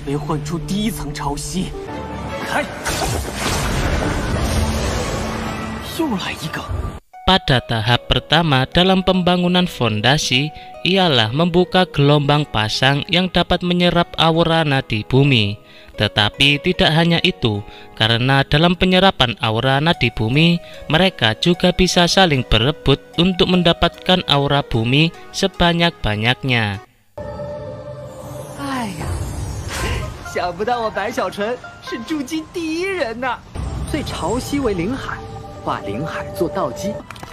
被唤出第一层潮汐。开！又来一个。 Pada tahap pertama dalam pembangunan fondasi ialah membuka gelombang pasang yang dapat menyerap aura nadi bumi. Tetapi tidak hanya itu, karena dalam penyerapan aura nadi bumi, mereka juga bisa saling berebut untuk mendapatkan aura bumi sebanyak-banyaknya. 哎呀，想不到我白小纯是筑基第一人呐！遂潮汐为灵海，化灵海做道基。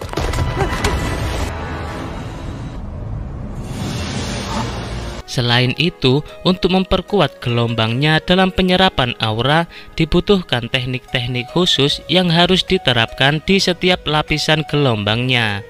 Selain itu, untuk memperkuat gelombangnya dalam penyerapan aura, dibutuhkan teknik-teknik khusus yang harus diterapkan di setiap lapisan gelombangnya.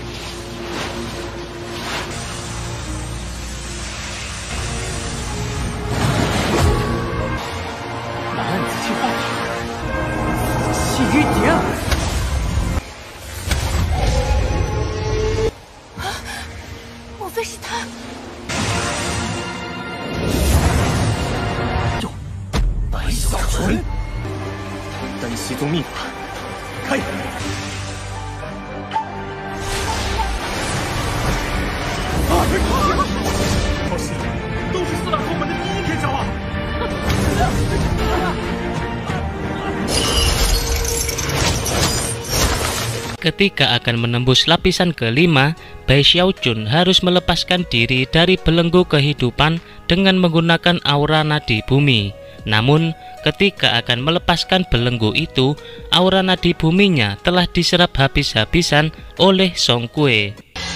Ketika akan menembus lapisan kelima, Bai Xiaojun harus melepaskan diri dari belenggu kehidupan dengan menggunakan aura nadi bumi. Namun, ketika akan melepaskan belenggu itu, aura nadi buminya telah diserap habis-habisan oleh Song Kue.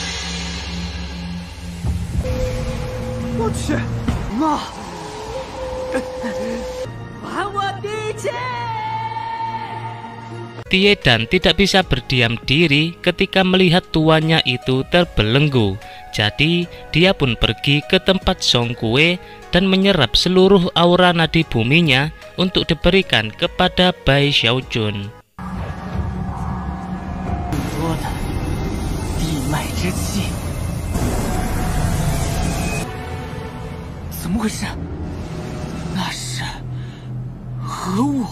Tiedan tidak bisa berdiam diri ketika melihat tuannya itu terbelenggu. Jadi, dia pun pergi ke tempat Song Kue dan menyerap seluruh aura nadi buminya untuk diberikan kepada Bai Xiaojun. 怎么回事？那是何物？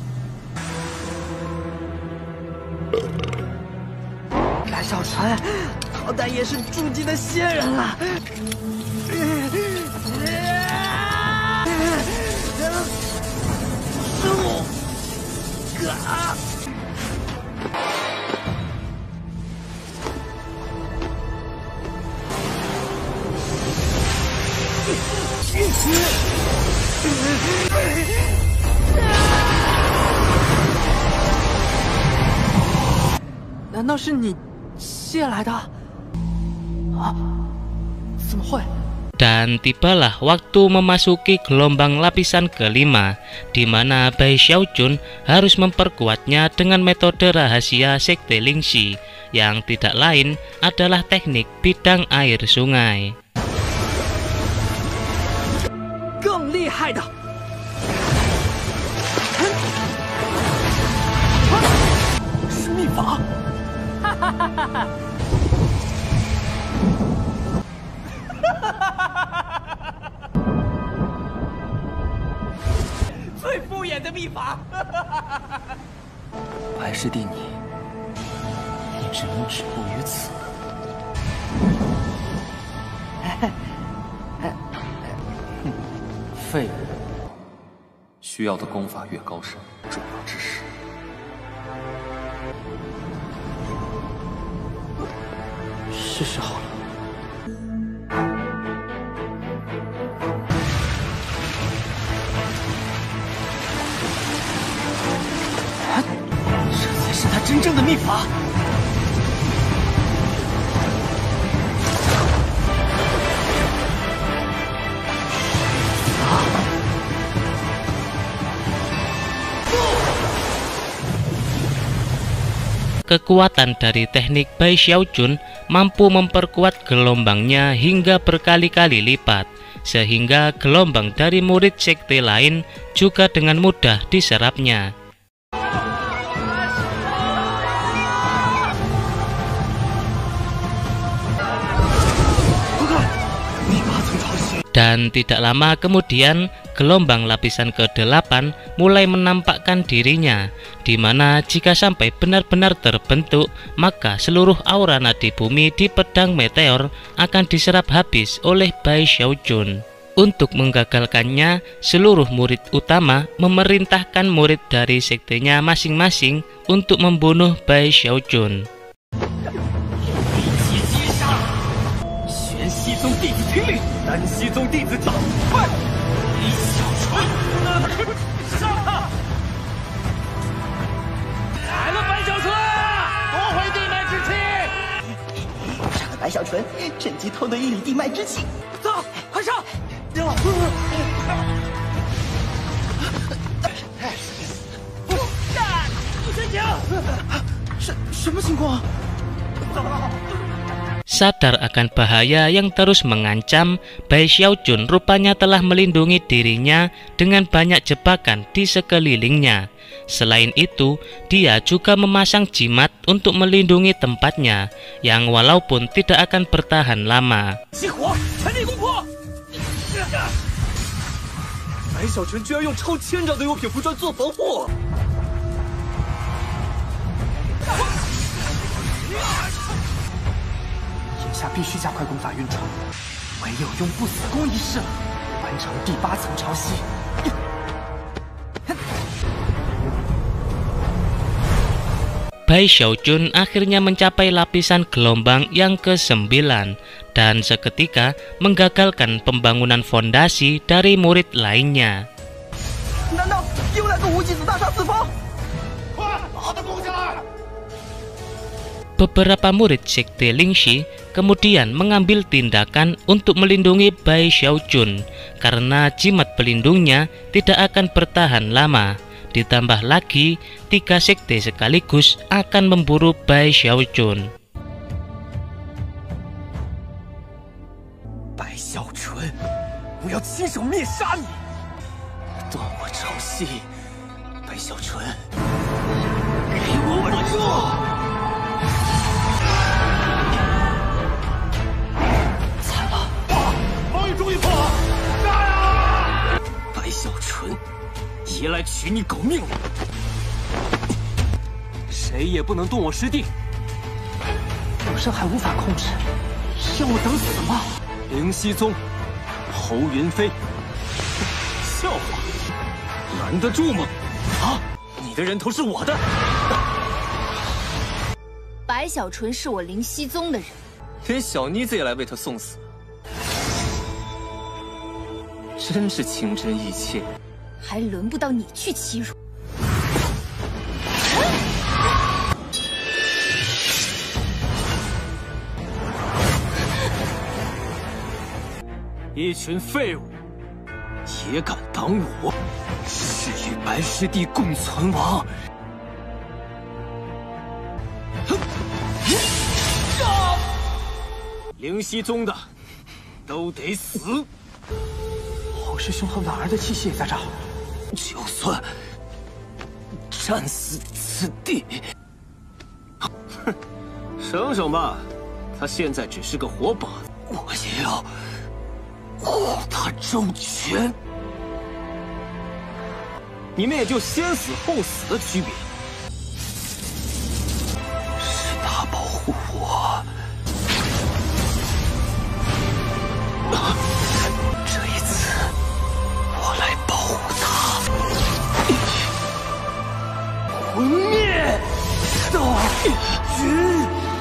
白小纯，好歹也是筑基的仙人啊！难道是你借来的？啊？怎么会？ Dan tibalah waktu memasuki gelombang lapisan kelima, di mana Bai Xiaojun harus memperkuatnya dengan metode rahasia Sekte Lingxi, yang tidak lain adalah teknik bidang air sungai. 更厉害的！是秘法！哈哈哈哈哈！ 最敷衍的秘法！白师弟你只能止步于此。废物！需要的功法越高深，重要之事。是时候了。 是他真正的秘法。 Kekuatan dari teknik Bai Xiaojun mampu memperkuat gelombangnya hingga berkali-kali lipat, sehingga gelombang dari murid sekte lain juga dengan mudah diserapnya. Dan tidak lama kemudian, gelombang lapisan ke-8 mulai menampakkan dirinya, di mana jika sampai benar-benar terbentuk, maka seluruh aura nadi bumi di pedang meteor akan diserap habis oleh Bai Xiaojun. Untuk menggagalkannya, seluruh murid utama memerintahkan murid dari sektenya masing-masing untuk membunuh Bai Xiaojun. 西宗弟子听令，单西宗弟子打败李小纯，杀他！来了，白小纯，夺回地脉之气！ 杀了白小纯，趁机偷得1里地脉之气。 走，快上！什么情况？ Sadar akan bahaya yang terus mengancam, Bai Xiaojun rupanya telah melindungi dirinya dengan banyak jebakan di sekelilingnya. Selain itu, dia juga memasang jimat untuk melindungi tempatnya, yang walaupun tidak akan bertahan lama. 白小纯居然用超千丈的幽品符砖做防护！ 眼下必须加快功法运转，唯有用不死功一试了，完成第8层潮汐。 Bai Xiaojun akhirnya mencapai lapisan gelombang yang ke-9 dan seketika menggagalkan pembangunan fondasi dari murid lainnya. 难道又来个无极子大杀四方？ Beberapa murid sekte Lingxi kemudian mengambil tindakan untuk melindungi Bai Xiaojun karena jimat pelindungnya tidak akan bertahan lama. Ditambah lagi, 3 sekte sekaligus akan memburu Bai Xiaojun. 白小纯，我要亲手灭杀你！断我潮汐，白小纯，给我稳住！ 终于破了！杀呀！白小纯，爷来取你狗命了！谁也不能动我师弟！ 有生还无法控制，让我等死吗？ 灵犀宗，侯云飞，笑话，拦得住吗？啊！你的人头是我的！ 白小纯是我灵犀宗的人， 连小妮子也来为他送死。 真是情真意切， 还轮不到你去欺辱。 一群废物，也敢挡我，是与白师弟共存亡！灵犀宗的都得死！ 侯师兄和婉儿的气息也在这儿， 就算战死此地，哼，省省吧，他现在只是个活靶子，我也要护他周全。你们也就先死后死的区别，是他保护我。 魂灭道君，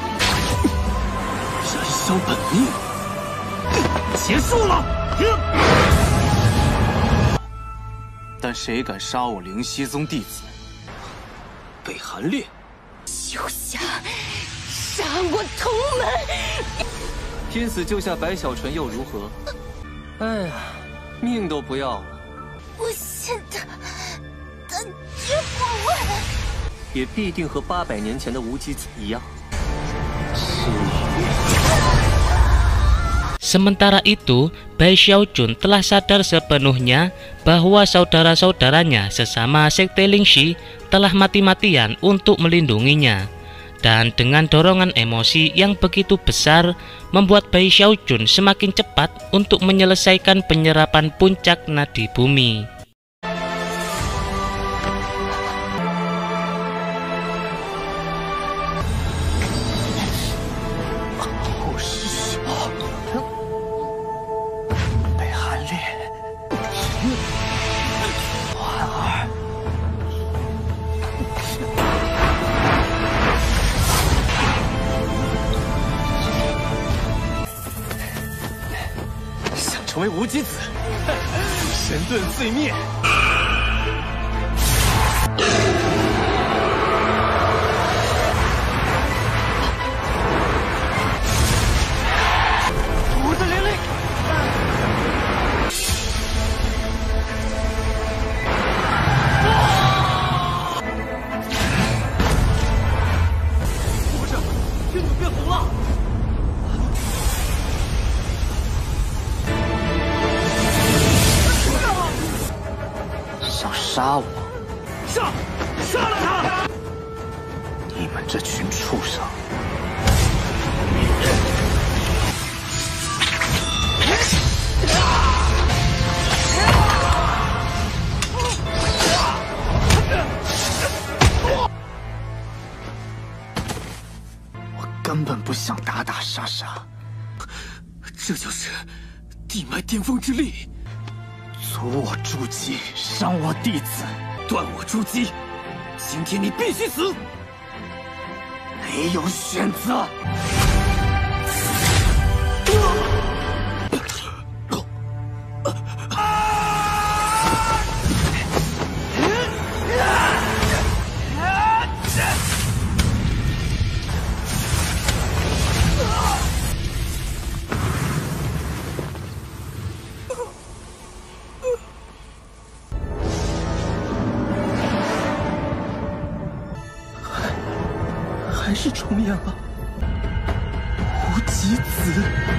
燃烧本命，结束了。但谁敢杀我灵犀宗弟子，被韩烈， 休想杀我同门！ 拼死救下白小纯又如何？哎呀，命都不要了。 我现在感觉不稳。 也必定和800年前的无极子一样。 Sementara itu, Bai Xiaojun telah sadar sepenuhnya bahwa saudara-saudaranya sesama sekte Lingxi telah mati-matian untuk melindunginya. Dan dengan dorongan emosi yang begitu besar, membuat Bai Xiaojun semakin cepat untuk menyelesaikan penyerapan puncak nadi bumi. 成为无极子，神盾碎灭。虎子连累。活着，天主变红了。 杀我！ 杀了他！ 你们这群畜生！我根本不想打打杀杀， 这就是地脉巅峰之力。 阻我筑基，伤我弟子， 断我筑基，今天你必须死！ 没有选择。 还是重演了无极子。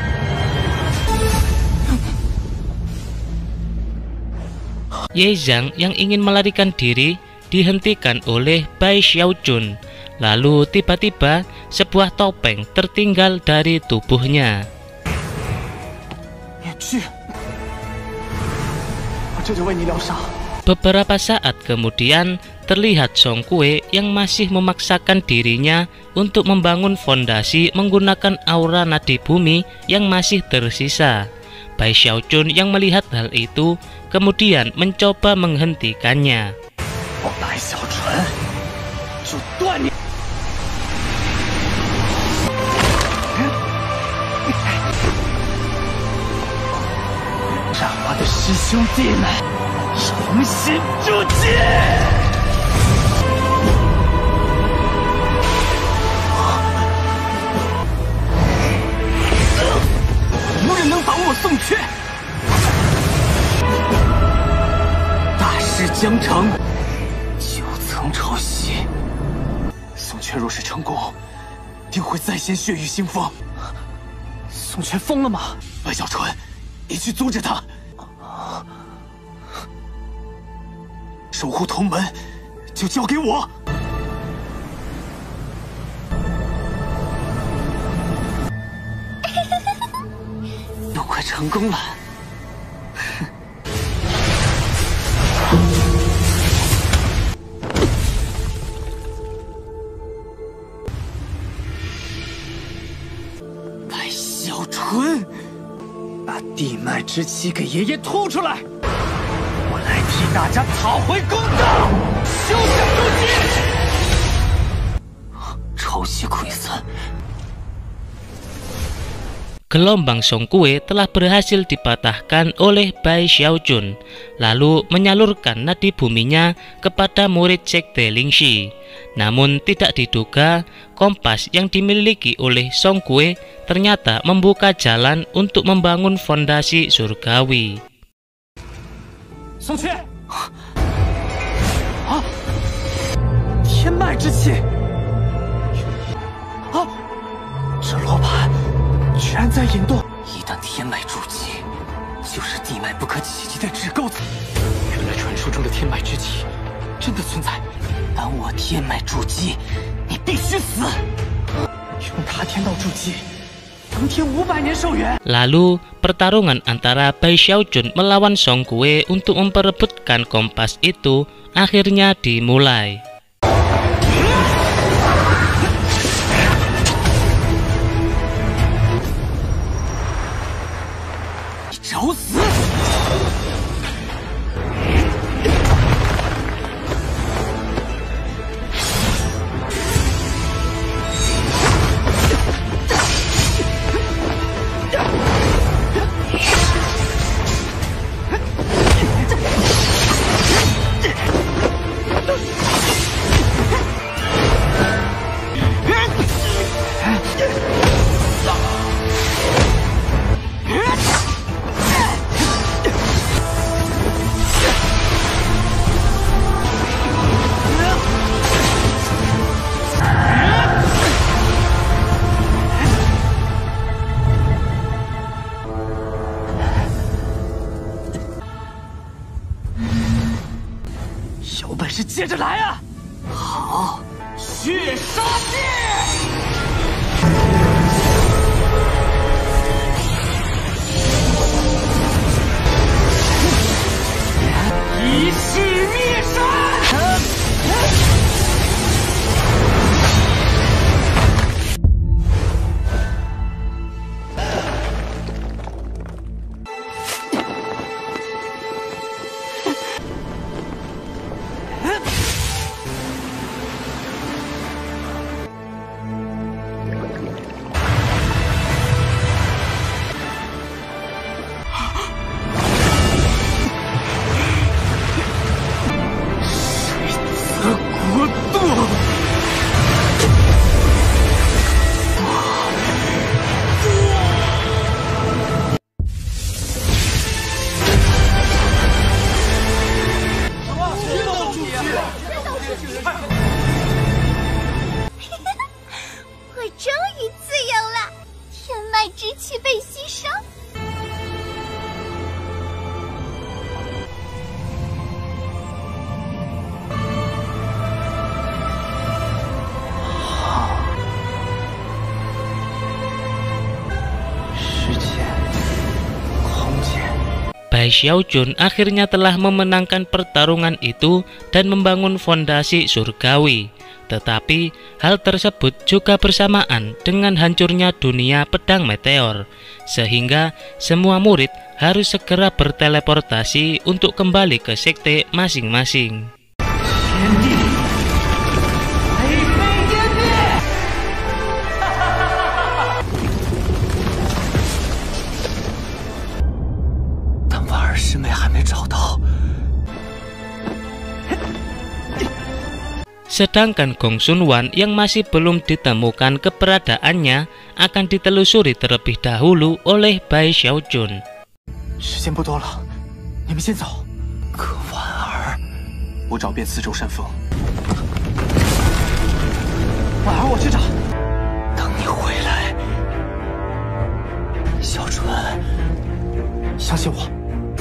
Ye Zhang yang ingin melarikan diri dihentikan oleh Bai Xiaojun. Lalu tiba-tiba sebuah topeng tertinggal dari tubuhnya. Beberapa saat kemudian terlihat Song Kue yang masih memaksakan dirinya untuk membangun fondasi menggunakan aura nadi bumi yang masih tersisa. Bai Xiaojun yang melihat hal itu kemudian mencoba menghentikannya. 宋缺，大事将成，九层朝夕。宋缺若是成功，定会再现血雨腥风。宋缺疯了吗？白小纯，你去阻止他。守护同门，就交给我。又快成功了。白小纯，把地脉之气给爷爷吐出来，我来替大家讨回公道。休想出击！朝夕溃散。 Gelombang Song Kue telah berhasil dipatahkan oleh Bai Xiaojun, lalu menyalurkan nadi buminya kepada murid sekte Lingxi. Namun tidak diduga, kompas yang dimiliki oleh Song Kue ternyata membuka jalan untuk membangun fondasi surgawi. Song Kue,天脉之气，这罗盘。 居然在引动！一旦天脉筑基，就是地脉不可企及的至高层。原来传说中的天脉之气真的存在。当我天脉筑基，你必须死！用他天道筑基，当天500年寿元。 Lalu pertarungan antara Bai Xiaojun melawan Song Kue untuk memperebutkan kompas itu akhirnya dimulai. 找死！ 有本事接着来啊！好，血杀戒！一式灭山！ 我终于自由了，天脉之气被吸收。 时间，空间。 Bai Xiaojun akhirnya telah memenangkan pertarungan itu dan membangun fondasi surgawi. Tetapi hal tersebut juga bersamaan dengan hancurnya dunia pedang meteor, sehingga semua murid harus segera berteleportasi untuk kembali ke sekte masing-masing. 师妹还没找到。 Sedangkan Gong Xunwan yang masih belum ditemukan keberadaannya akan ditelusuri terlebih dahulu oleh Bai Xiaojun. 时间不多了，你们先走。可婉儿，我找遍四周山峰。婉儿，我去找。等你回来，小纯，相信我。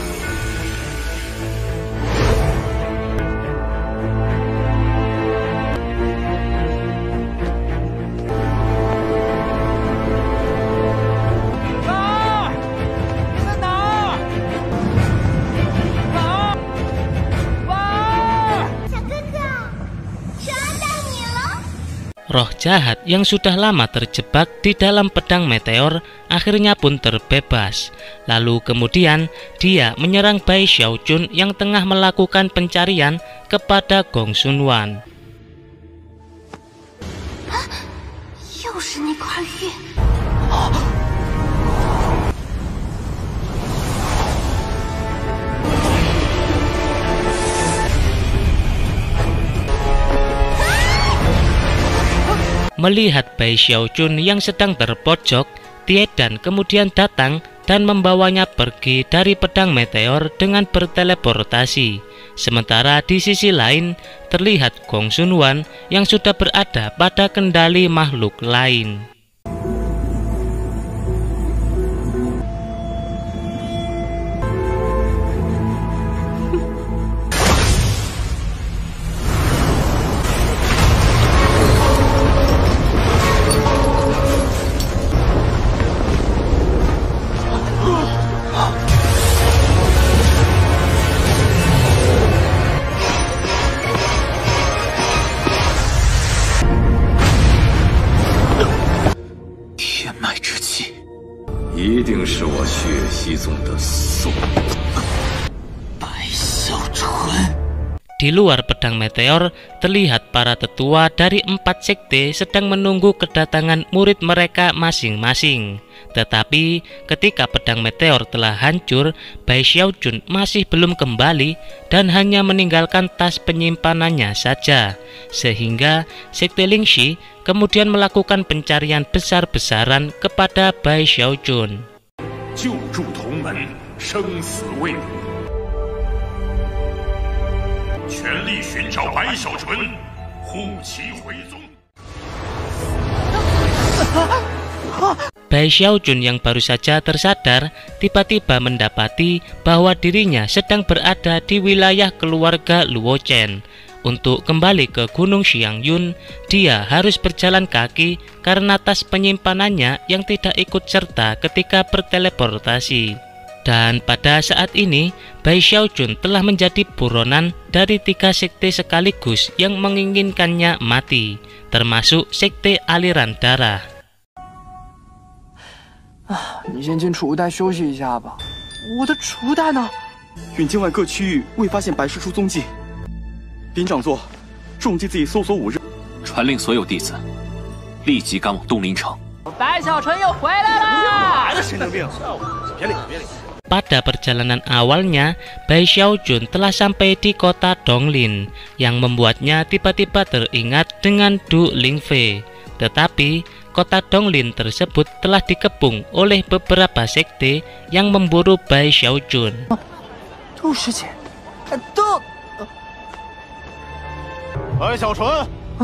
Roh jahat yang sudah lama terjebak di dalam pedang meteor akhirnya pun terbebas. Lalu kemudian dia menyerang Bai Xiaojun yang tengah melakukan pencarian kepada Gong Xunwan. 又是那块玉。 Melihat Bai Xiaojun yang sedang terpojok, Tiedan kemudian datang dan membawanya pergi dari pedang meteor dengan berteleportasi. Sementara di sisi lain terlihat Gong Xunwan yang sudah berada pada kendali makhluk lain. 一定是我血溪宗的宋白小纯。 Di luar pedang meteor, terlihat para tetua dari 4 sekte sedang menunggu kedatangan murid mereka masing-masing. Tetapi ketika pedang meteor telah hancur, Bai Xiaojun masih belum kembali dan hanya meninggalkan tas penyimpanannya saja. Sehingga sekte Lingxi kemudian melakukan pencarian besar-besaran kepada Bai Xiaojun. 救助同门，生死未卜。 全力寻找白小纯，护其回宗。 Bai Xiaojun yang baru saja tersadar tiba-tiba mendapati bahwa dirinya sedang berada di wilayah keluarga Luo Chen. Untuk kembali ke Gunung Xiangyun, dia harus berjalan kaki karena tas penyimpanannya yang tidak ikut serta ketika berteleportasi. Dan pada saat ini, Bai Xiaojun telah menjadi buronan dari 3 sekte sekaligus yang menginginkannya mati, termasuk sekte aliran darah. 你先进储物袋休息一下吧。我的储物袋呢？ 远境外各区域未发现白师出踪迹。林长座，重记自己搜索5日， 传令所有弟子立即赶往东林城。 白小纯又回来了！ 来了神经病！别理，别理。 Pada perjalanan awalnya, Bai Xiaojun telah sampai di kota Donglin, yang membuatnya tiba-tiba teringat dengan Du Lingfei. Tetapi, kota Donglin tersebut telah dikepung oleh beberapa sekte yang memburu Bai Xiaojun. 杜师姐，杜， 白小纯，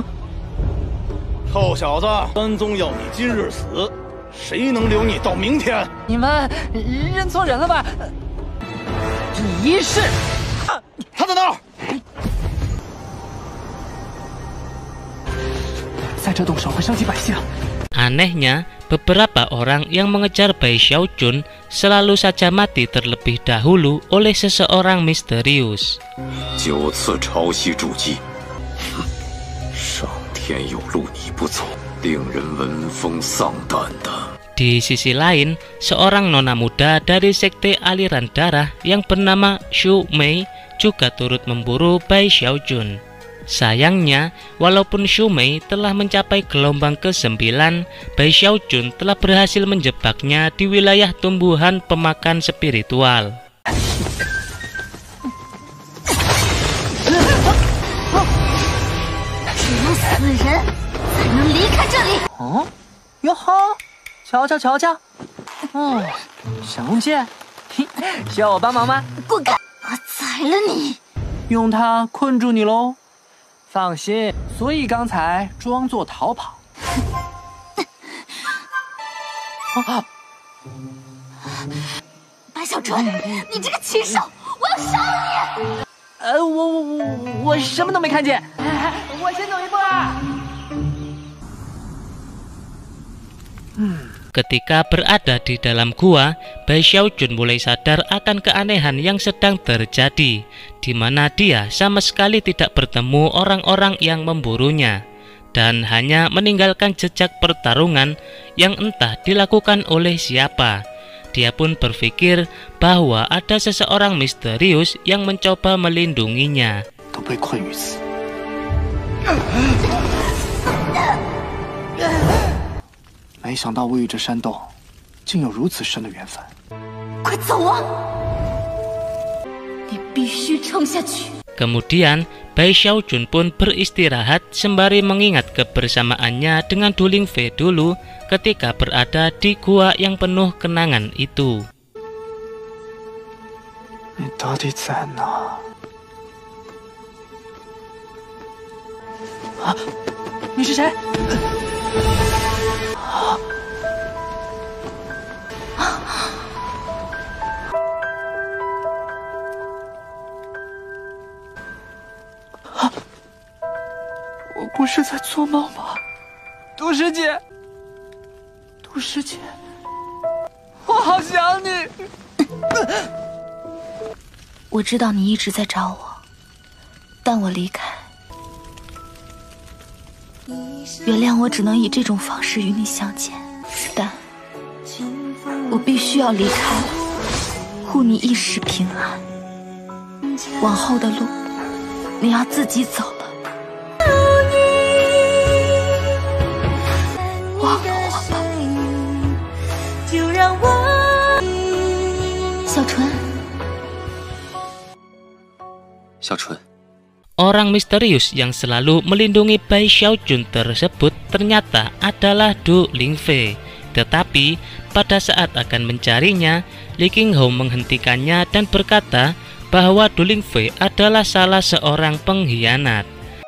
臭小子，三宗要你今日死。 谁能留你到明天？ 你们认错人了吧？李氏， 他在哪儿？ 在这动手会伤及百姓。 Anehnya, beberapa orang yang mengejar Bai Xiaojun selalu saja mati terlebih dahulu oleh seseorang misterius. 9次潮汐筑基，上天有路你不走，令人闻风丧胆的。 Di sisi lain, seorang nona muda dari sekte aliran darah yang bernama Xu Mei juga turut memburu Bai Xiaojun. Sayangnya, walaupun Xu Mei telah mencapai gelombang ke-9, Bai Xiaojun telah berhasil menjebaknya di wilayah tumbuhan pemakan spiritual. 瞧瞧瞧瞧，哦，闪光剑，需要我帮忙吗？ 不敢，我宰了你！ 用它困住你喽。放心，所以刚才装作逃跑。 白小纯，你这个禽兽，我要杀了你！我什么都没看见，我先走一步啊。 Ketika berada di dalam gua, Bai Xiaojun mulai sadar akan keanehan yang sedang terjadi, di mana dia sama sekali tidak bertemu orang-orang yang memburunya, dan hanya meninggalkan jejak pertarungan yang entah dilakukan oleh siapa. Dia pun berpikir bahwa ada seseorang misterius yang mencoba melindunginya. 没想到我与这山洞竟有如此深的缘分。 快走啊！你必须撑下去。 Kemudian, Bai Xiaojun pun beristirahat sembari mengingat kebersamaannya dengan Du Lingfei dulu ketika berada di gua yang penuh kenangan itu. 你到底在哪？啊！你是谁？ 我不是在做梦吗？杜师姐，杜师姐，我好想你。 我知道你一直在找我，但我离开，原谅我只能以这种方式与你相见，但我必须要离开了，护你一时平安。往后的路，你要自己走了。忘了我吧， 就让我小纯。 小纯。 Orang misterius yang selalu melindungi Bai Xiaojun tersebut ternyata adalah Du Lingfei. Tetapi pada saat akan mencarinya, Li Qinghou menghentikannya dan berkata bahwa Du Lingfei adalah salah seorang pengkhianat.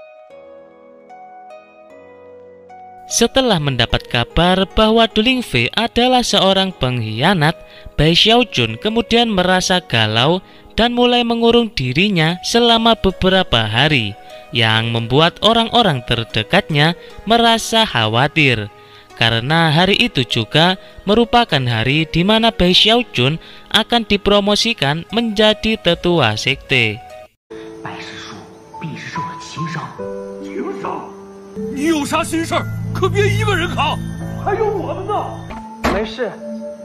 Setelah mendapat kabar bahwa Du Lingfei adalah seorang pengkhianat, Bai Xiaojun kemudian merasa galau dan mulai mengurung dirinya selama beberapa hari, yang membuat orang-orang terdekatnya merasa khawatir. Karena hari itu juga merupakan hari di mana Bai Xiaojun akan dipromosikan menjadi tetua sekte. 拜师叔必是受了情伤。 情伤？你有啥心事儿？可别一个人扛，还有我们呢。 没事。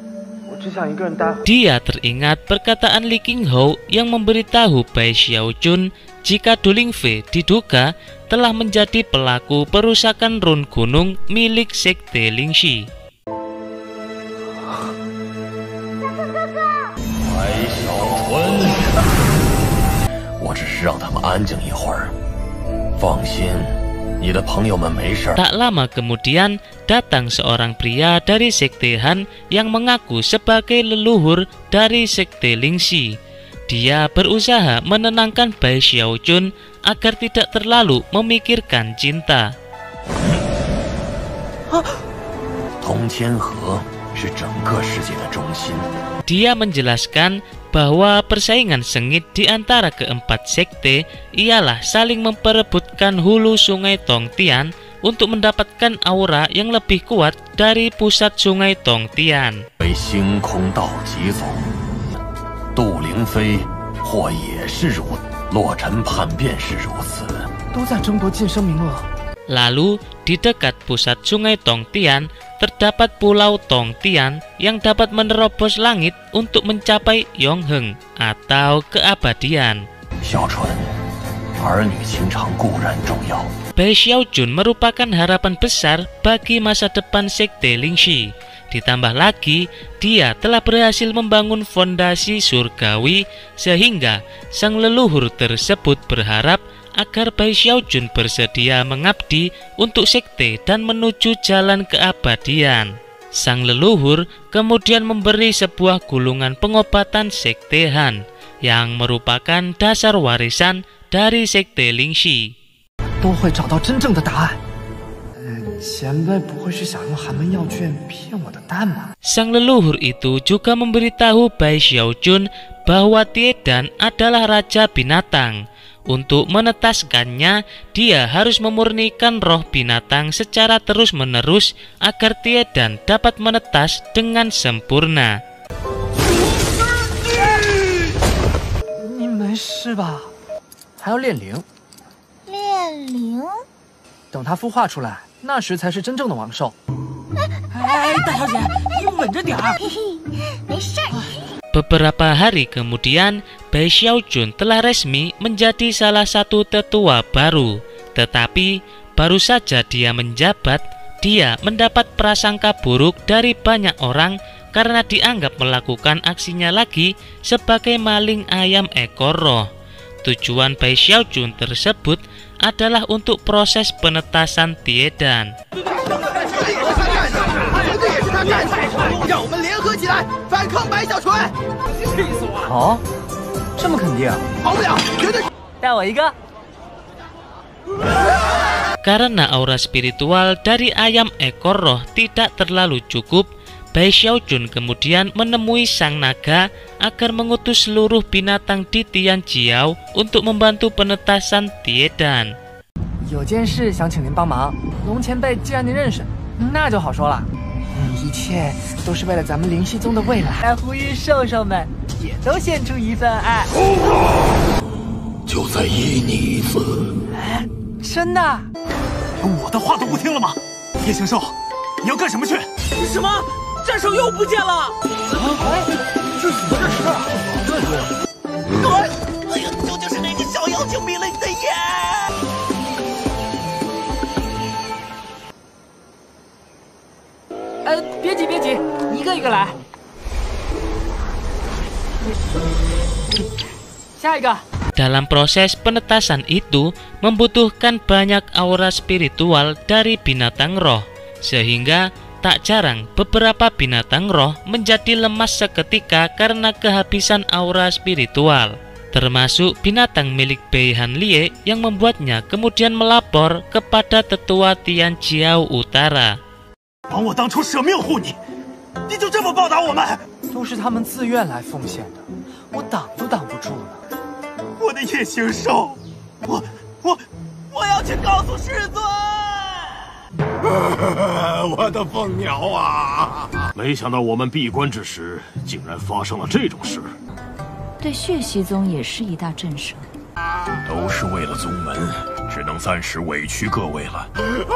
Dia teringat perkataan Li Qinghou yang memberitahu Bai Xiaojun jika Du Lingfei diduga telah menjadi pelaku perusakan run gunung milik sekte Lingxi. 白小纯，我只是让他们安静一会儿。放心，你的朋友们没事。 Tak lama kemudian datang seorang pria dari sekte Han yang mengaku sebagai leluhur dari sekte Lingxi. Dia berusaha menenangkan Bai Xiaojun agar tidak terlalu memikirkan cinta. 通天河是整个世界的中心。 Dia menjelaskan bahwa persaingan sengit di antara keempat sekte ialah saling memperebutkan hulu sungai Tongtian untuk mendapatkan aura yang lebih kuat dari pusat sungai Tongtian. 为星空道极总，杜灵飞或也是如，洛尘叛便是如此。 都在争夺晋升名额。 Lalu di dekat pusat sungai Tongtian terdapat pulau Tongtian yang dapat menerobos langit untuk mencapai Yongheng atau keabadian. 小纯，儿女情长固然重要。 Bai Xiaojun merupakan harapan besar bagi masa depan sekte Lingxi. Ditambah lagi, dia telah berhasil membangun fondasi surgawi sehingga sang leluhur tersebut berharap agar Bai Xiaojun bersedia mengabdi untuk sekte dan menuju jalan keabadian. Sang leluhur kemudian memberi sebuah gulungan pengobatan sekte Han yang merupakan dasar warisan dari sekte Lingxi. 都会找到真正的答案。前辈不会是想用寒门药卷骗我的蛋吧？ Sang leluhur itu juga memberitahu Bai Xiaojun bahwa Tiedan adalah raja binatang. Untuk menetaskannya, dia harus memurnikan roh binatang secara terus-menerus agar Tiedan dapat menetas dengan sempurna. 你没事吧？还要炼灵。 炼灵， 等它孵化出来，那时才是真正的王兽。 哎，大小姐，你稳着点儿。 嘿嘿，没事儿。 Beberapa hari kemudian, Bai Xiaojun telah resmi menjadi salah satu tetua baru. Tetapi baru saja dia menjabat, dia mendapat prasangka buruk dari banyak orang karena dianggap melakukan aksinya lagi sebagai maling ayam ekor roh. Tujuan Bai Xiaojun tersebut adalah untuk proses penetasan Tiedan. 让我们联合起来反抗白小纯！气死我了！ 哦，这么肯定？ 跑不了，绝对！ 带我一个。 Karena aura spiritual dari ayam ekor roh tidak terlalu cukup, Bai Xiaojun kemudian menemui sang naga agar mengutus seluruh binatang di Tianjiao untuk membantu penetasan Tiedan. 有件事想请您帮忙，龙前辈既然您认识，那就好说了。一切都是为了咱们灵犀宗的未来。来呼吁兽兽们也都献出一份爱。 就再依你一次。 真的？ 我的话都不听了吗？叶行兽，你要干什么去？ 什么？ 战手又不见了！ 这怎么这是？ 哎呀，究竟是哪个小妖精迷了你的眼？ 别急别急，一个一个来。下一个。 Dalam proses penetasan itu membutuhkan banyak aura spiritual dari binatang roh, sehingga tak jarang beberapa binatang roh menjadi lemas seketika karena kehabisan aura spiritual. Termasuk binatang milik Bei Hanlie yang membuatnya kemudian melapor kepada tetua Tianjiao Utara. 把我当初舍命护你，你就这么报答我们？ 都是他们自愿来奉献的，我挡都挡不住了。 我的夜行兽， 我要去告诉师尊！ 我的凤鸟啊！没想到我们闭关之时，竟然发生了这种事。 对血息宗也是一大震慑。 都是为了宗门，只能暂时委屈各位了。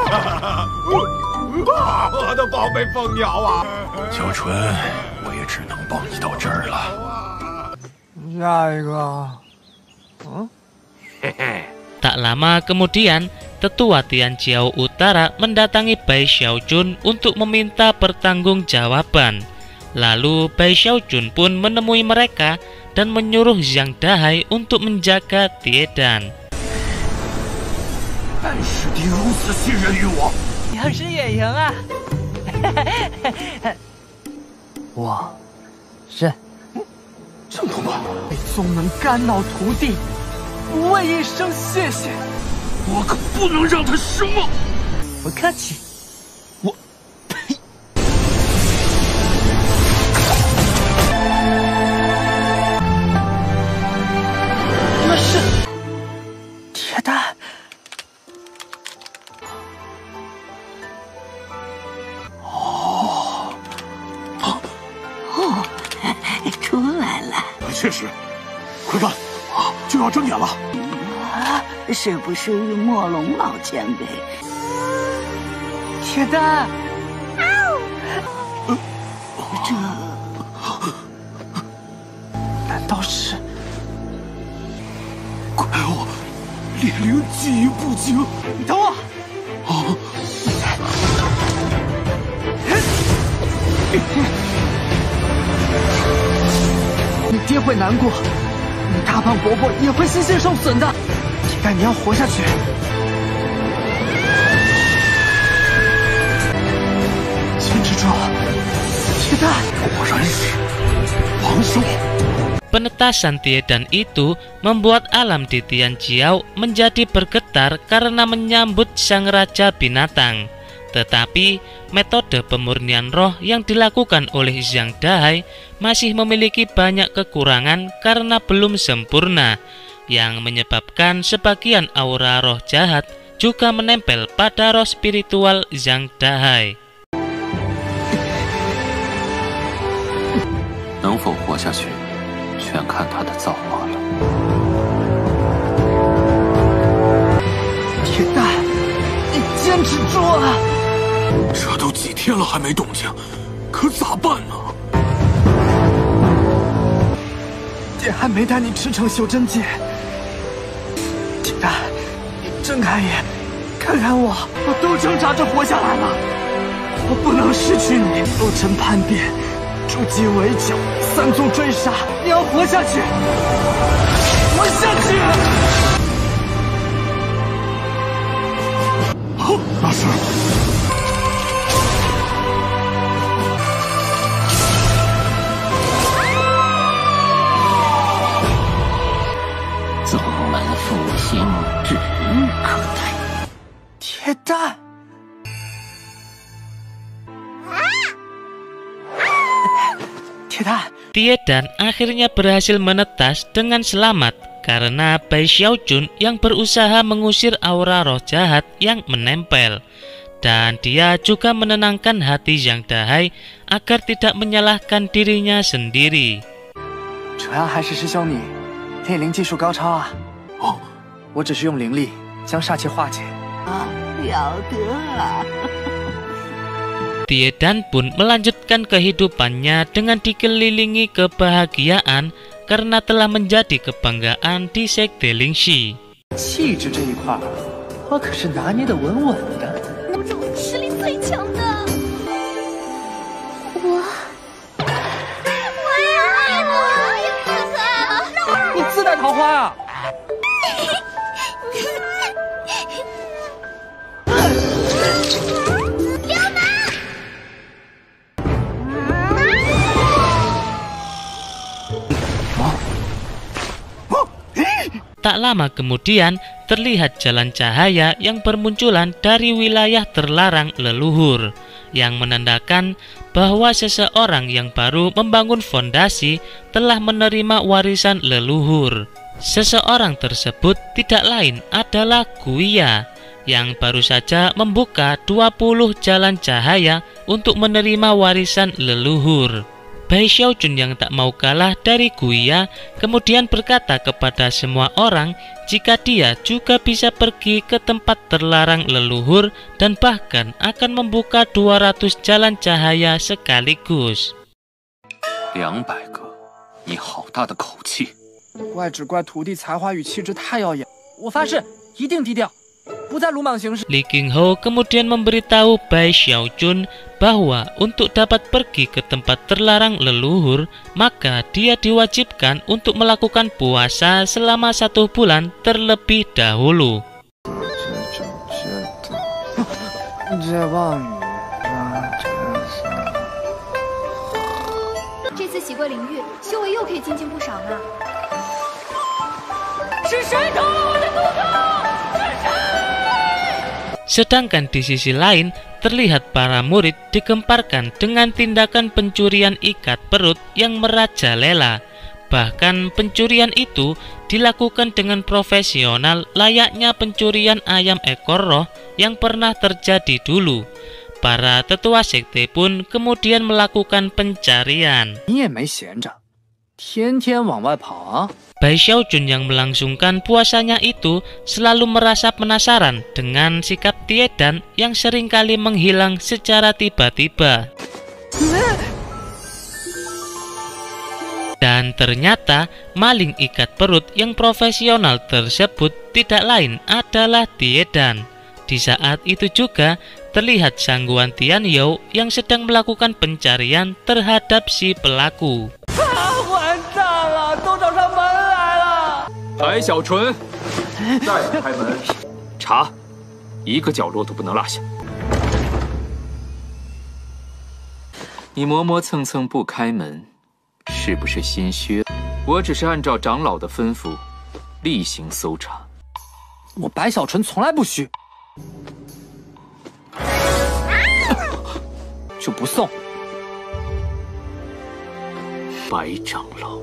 我的宝贝凤鸟啊！小纯，我也只能帮你到这儿了。 下一个。 Tak lama kemudian, tetua Tianjiao Utara mendatangi Bai Xiaojun untuk meminta pertanggungjawaban. Lalu Bai Xiaojun pun menemui mereka dan menyuruh Zhang Dahai untuk menjaga Tiedan. 但师弟如此信任于我， 杨师也赢啊！我认。 郑同吧， 为宗门肝脑涂地，不为一声谢谢， 我可不能让他失望。 不客气。 我，呸！ 那是铁蛋。 出来了。 确实，快看，就要睁眼了。 是不是玉墨龙老前辈？ 铁蛋， 这难道是？ 怪物，烈灵记忆不清。 你等我。你爹会难过，你大胖伯伯也会心性受损的。铁蛋，你要活下去。坚持住，铁蛋。 果然是王寿。 Penetasan Tiedan itu membuat alam di Tianjiao menjadi bergetar karena menyambut sang raja binatang. Tetapi metode pemurnian roh yang dilakukan oleh Zhang Dahai masih memiliki banyak kekurangan karena belum sempurna, yang menyebabkan sebagian aura roh jahat juga menempel pada roh spiritual Zhang Dahai. 能否活下去，全看他的造化了。 铁蛋，你坚持住啊！ 这都几天了还没动静，可咋办呢？ 爹还没带你吃成修真界。铁蛋，你睁开眼，看看我，我都挣扎着活下来了。我不能失去你。洛尘叛变，筑基围剿，三族追杀，你要活下去，活下去！ 好，那是。 宗门复兴指日可待。 铁蛋，铁蛋。 Tiedan akhirnya berhasil menetas dengan selamat karena Bai Xiaojun yang berusaha mengusir aura roh jahat yang menempel. Dan dia juga menenangkan hati Zhang Dahai agar tidak menyalahkan dirinya sendiri. 主要还是师兄你。 炼灵技术高超啊！ 哦， 我只是用灵力将煞气化解。 啊，了得啊！ Tiedan pun melanjutkan kehidupannya dengan dikelilingi kebahagiaan karena telah menjadi kebanggaan di Sekte Lingxi. 气质这一块，我可是拿捏得稳稳的。 那是我实力最强的。我也爱我，也可爱了。 你自带桃花啊！ Tak lama kemudian, terlihat jalan cahaya yang bermunculan dari wilayah terlarang leluhur, yang menandakan bahwa seseorang yang baru membangun fondasi telah menerima warisan leluhur. Seseorang tersebut tidak lain adalah Guiya, yang baru saja membuka 20 jalan cahaya untuk menerima warisan leluhur. Bai Xiaojun yang tak mau kalah dari Guiya kemudian berkata kepada semua orang jika dia juga bisa pergi ke tempat terlarang leluhur dan bahkan akan membuka 200 jalan cahaya sekaligus. 200个，你好大的口气！ 怪只怪徒弟才华与气质太耀眼，我发誓一定低调，不再鲁莽行事。 Li Qinghe kemudian memberitahu Bai Xiaojun bahwa untuk dapat pergi ke tempat terlarang leluhur, maka dia diwajibkan untuk melakukan puasa selama 1 bulan terlebih dahulu. 这次洗过领域，修为又可以精进不少呢。 是谁偷了我的骨头？是谁？ Sedangkan di sisi lain, terlihat para murid digemparkan dengan tindakan pencurian ikat perut yang merajalela. Bahkan pencurian itu dilakukan dengan profesional layaknya pencurian ayam ekor roh yang pernah terjadi dulu. Para tetua sekte pun kemudian melakukan pencarian. 你也没闲着，天天往外跑啊！ Bai Xiaojun yang melangsungkan puasanya itu selalu merasa penasaran dengan sikap Tiedan yang seringkali menghilang secara tiba-tiba. Dan ternyata maling ikat perut yang profesional tersebut tidak lain adalah Tiedan. Di saat itu juga terlihat Sangguan Tianyou yang sedang melakukan pencarian terhadap si pelaku. 完蛋了，都找上门来了！ 白小纯，再不开门，查，一个角落都不能落下。你磨磨蹭蹭不开门，是不是心虚？我只是按照长老的吩咐，例行搜查。 我白小纯从来不虚，就不送。 白长老，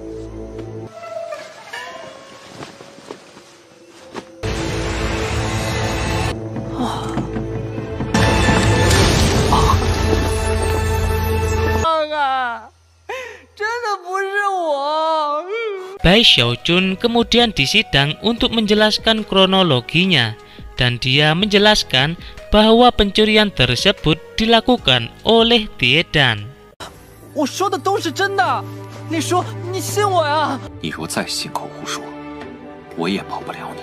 真的不是我。 Bai Xiaojun kemudian disidang untuk menjelaskan kronologinya, dan dia menjelaskan bahwa pencurian tersebut dilakukan oleh Tiedan. 我说的都是真的，你说你信我呀？ 你若再信口胡说，我也保不了你。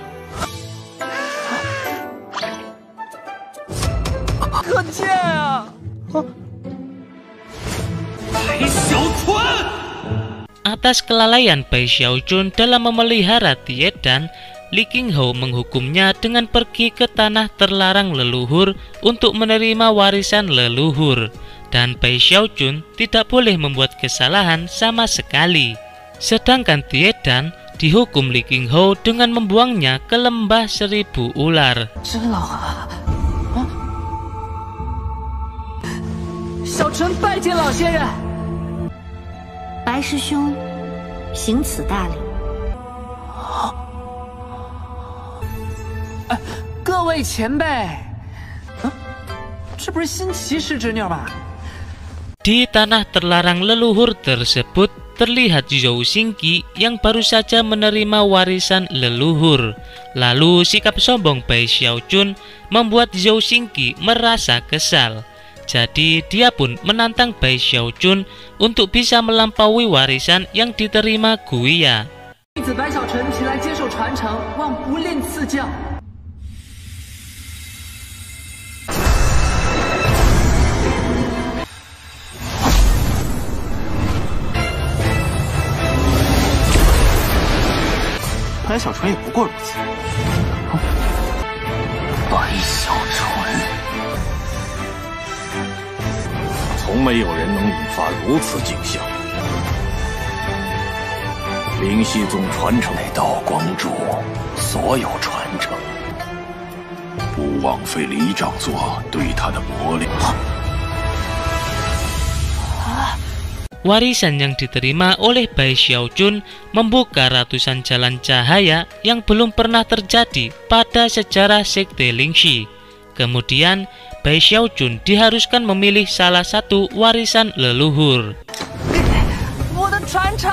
可贱啊！ 白小纯。 Atas kelalaian Bai Xiaojun dalam memelihara Tiedan, Li Qinghe menghukumnya dengan pergi ke tanah terlarang leluhur untuk menerima warisan leluhur. Dan Bai Xiaojun tidak boleh membuat kesalahan sama sekali. Sedangkan Tiedan dihukum Li Qinghe dengan membuangnya ke lembah 1000 ular. 真老啊！小纯拜见老仙人。 白师兄，行此大礼。 各位前辈，这不是新骑士执拗吗？ Di tanah terlarang leluhur tersebut terlihat Zhou Xingqi yang baru saja menerima warisan leluhur. Lalu sikap sombong Bai Xiaojun membuat Zhou Xingqi merasa kesal. Jadi dia pun menantang Bai Xiaojun untuk bisa melampaui warisan yang diterima Guiya. 弟子白小晨前来接受传承，望不吝赐教。 白小纯也不过如此。 白小纯，从没有人能引发如此景象。灵犀宗传承道光柱，所有传承，不枉费李长作对他的磨练。 Warisan yang diterima oleh Bai Xiaojun membuka ratusan jalan cahaya yang belum pernah terjadi pada sejarah sekte Lingxi. Kemudian, Bai Xiaojun diharuskan memilih salah satu warisan leluhur. 我的传承，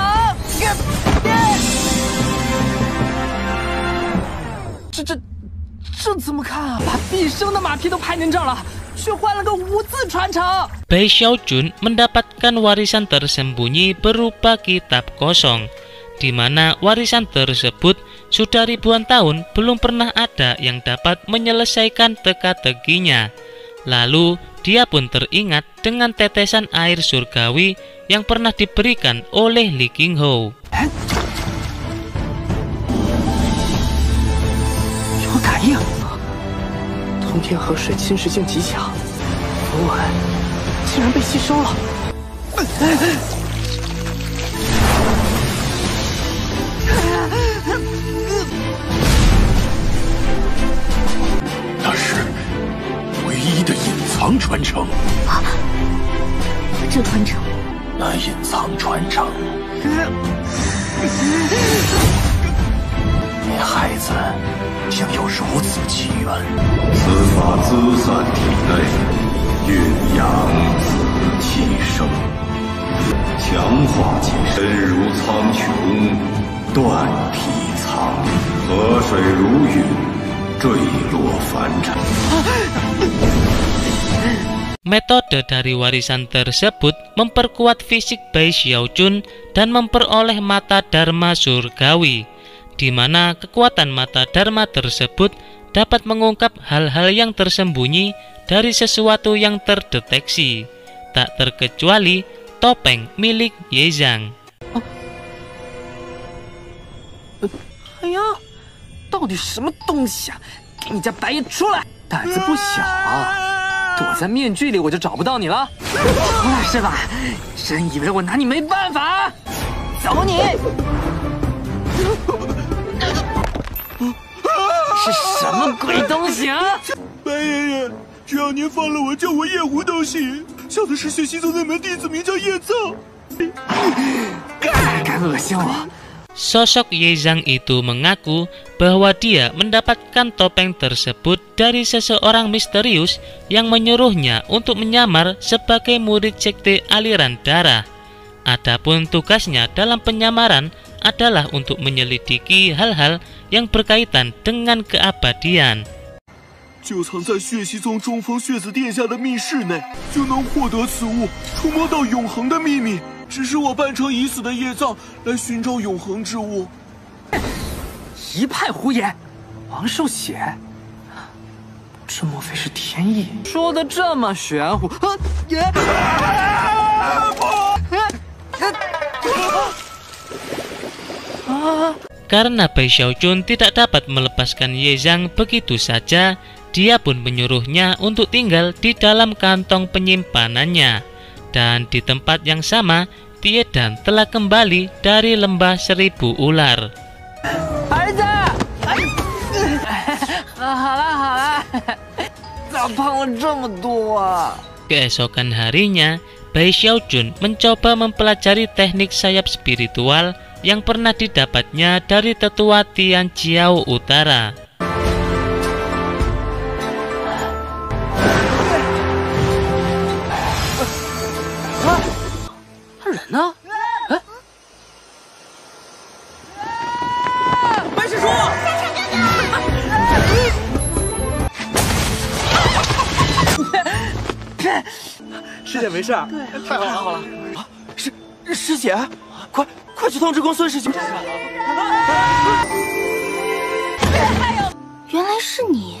这怎么看啊？把毕生的马匹都拍成这儿了，却换了个无字传承。 Bai Xiaojun mendapatkan warisan tersembunyi berupa kitab kosong, di mana warisan tersebut sudah ribuan tahun belum pernah ada yang dapat menyelesaikan teka-tekinya. Lalu dia pun teringat dengan tetesan air surgawi yang pernah diberikan oleh Li Qinghou. 有感应，通天河水侵蚀性极强，符文竟然被吸收了。 那是唯一的隐藏传承。 啊，这传承， 那隐藏传承，你孩子竟有如此机缘。此法滋散体内，蕴养子气生，强化其身如苍穹，断体藏，河水如云，坠落凡尘。 Metode dari warisan tersebut memperkuat fisik Bai Xiaojun dan memperoleh mata Dharma surgawi, di mana kekuatan mata Dharma tersebut dapat mengungkap hal-hal yang tersembunyi dari sesuatu yang terdeteksi, tak terkecuali topeng milik Ye Zhang. 哎呀，到底什么东西啊？给你家白爷出来！胆子不小啊，躲在面具里我就找不到你了，出来是吧？真以为我拿你没办法？走你！是什么鬼东西啊？ 白爷爷，只要您放了我，叫我夜狐都行。小的是血西宗那门弟子，名叫叶藏。 敢恶心我！ Sosok Ye Zhang itu mengaku bahwa dia mendapatkan topeng tersebut dari seseorang misterius yang menyuruhnya untuk menyamar sebagai murid sekte aliran darah. Adapun tugasnya dalam penyamaran adalah untuk menyelidiki hal-hal yang berkaitan dengan keabadian. 就藏在血西宗中锋血子殿下的密室内，就能获得此物，触摸到永恒的秘密。 只是我扮成已死的叶藏来寻找永恒之物， 一派胡言！王寿血，这莫非是天意？说的这么玄乎？ Karena Bai Xiaojun tidak dapat melepaskan Ye Zhang begitu saja, dia pun menyuruhnya untuk tinggal di dalam kantong penyimpanannya. Dan di tempat yang sama, Tiedan telah kembali dari lembah 1000 ular. 儿子，好了，咋胖了这么多啊？ Keesokan harinya, Bai Xiaojun mencoba mempelajari teknik sayap spiritual yang pernah didapatnya dari tetua Tianjiao Utara. 人呢？哎，白师叔！ 没事，太好了！啊，师姐，快去通知公孙师兄！ 原来是你，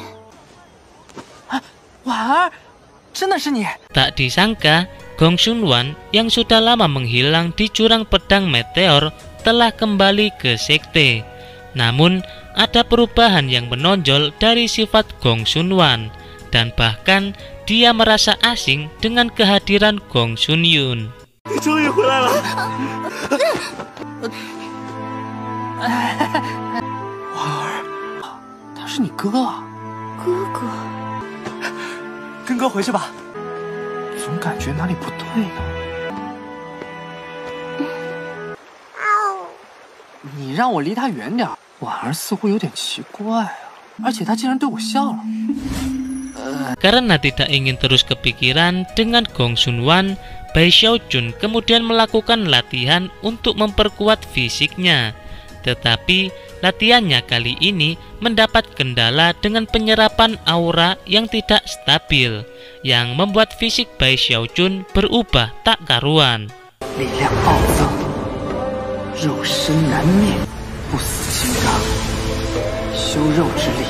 婉儿，真的是你！ Tak disangka, Gong Xunwan yang sudah lama menghilang di jurang pedang meteor telah kembali ke sekte. Namun, ada perubahan yang menonjol dari sifat Gong Xunwan, dan bahkan dia merasa asing dengan kehadiran Gong Xunyun. 你终于回来了！ 婉儿，他是你哥啊！ 哥哥， 跟哥回去吧。 总感觉哪里不对呢。你让我离他远点，婉儿似乎有点奇怪啊，而且他竟然对我笑了。 Karena tidak ingin terus kepikiran dengan Gong Xunwan, Bai Xiaojun kemudian melakukan latihan untuk memperkuat fisiknya. Tetapi latihannya kali ini mendapat kendala dengan penyerapan aura yang tidak stabil, yang membuat fisik Bai Xiaojun berubah tak karuan. 力量暴增，肉身难灭，不死金刚，修肉之力，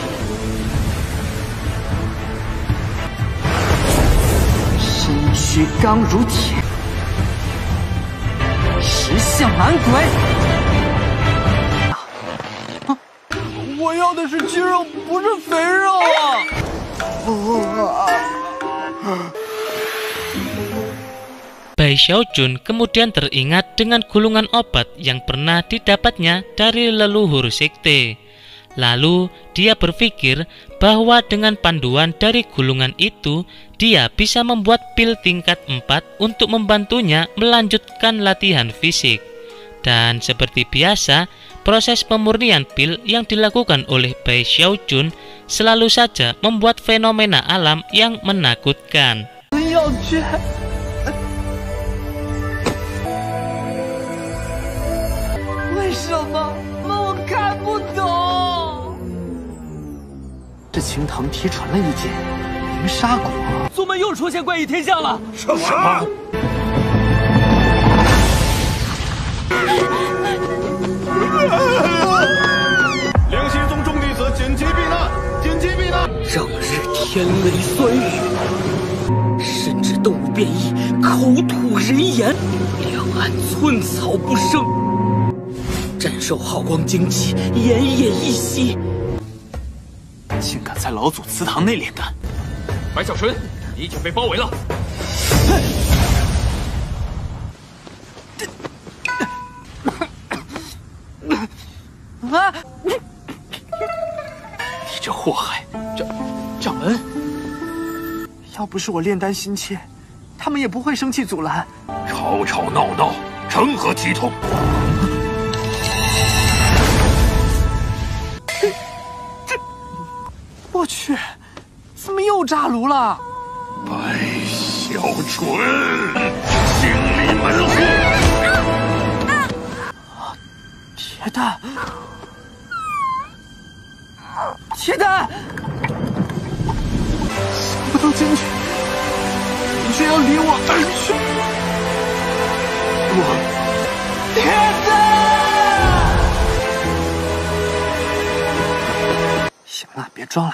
身躯刚如铁，石像蛮鬼。 我要的是肌肉，不是肥肉啊！ Bai Xiaojun kemudian teringat dengan gulungan obat yang pernah didapatnya dari leluhur sekte. Lalu dia berpikir bahwa dengan panduan dari gulungan itu, dia bisa membuat pil tingkat 4 untuk membantunya melanjutkan latihan fisik. Dan seperti biasa, proses pemurnian pil yang dilakukan oleh Bai Xiaojun selalu saja membuat fenomena alam yang menakutkan. 为什么？我看不懂。这青藤提传了一件灵砂果， 宗门又出现怪异天象了。 什么？灵犀宗众弟子紧急避难！紧急避难！ 整日天雷酸雨，甚至动物变异，口吐人言，两岸寸草不生。 战兽浩光精气，奄奄一息， 竟敢在老祖祠堂内炼丹！ 白小纯，你已经被包围了。 啊！ 你这祸害，掌门！ 要不是我炼丹心切，他们也不会生气阻拦。 吵吵闹闹，成何体统？ 我去，怎么又炸炉了？ 白小纯，清理门户！ 铁蛋，铁蛋，想不到进去，你却要离我而去。铁蛋，行了，别装了。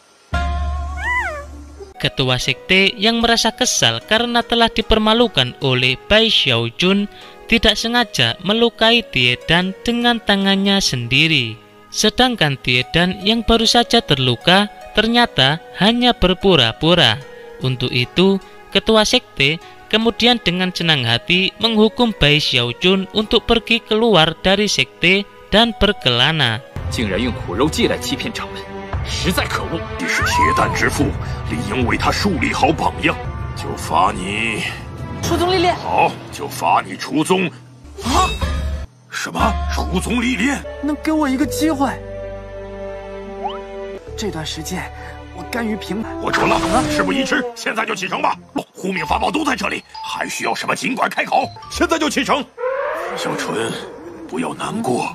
Ketua sekte yang merasa kesal karena telah dipermalukan oleh Bai Xiaojun tidak sengaja melukai Tiedan dengan tangannya sendiri. Sedangkan Tiedan yang baru saja terluka ternyata hanya berpura-pura. Untuk itu, ketua sekte kemudian dengan senang hati menghukum Bai Xiaojun untuk pergi keluar dari sekte dan berkelana. 竟然用苦肉计来欺骗掌门，实在可恶！ 你是铁蛋之父，理应为他树立好榜样。就罚你出宗历练。 好，就罚你出宗。 啊？ 什么？出宗历练？ 能给我一个机会？这段时间我甘于平凡。 我准了，事不宜迟，现在就启程吧。护命法宝都在这里，还需要什么尽管开口。现在就启程。小纯，不要难过。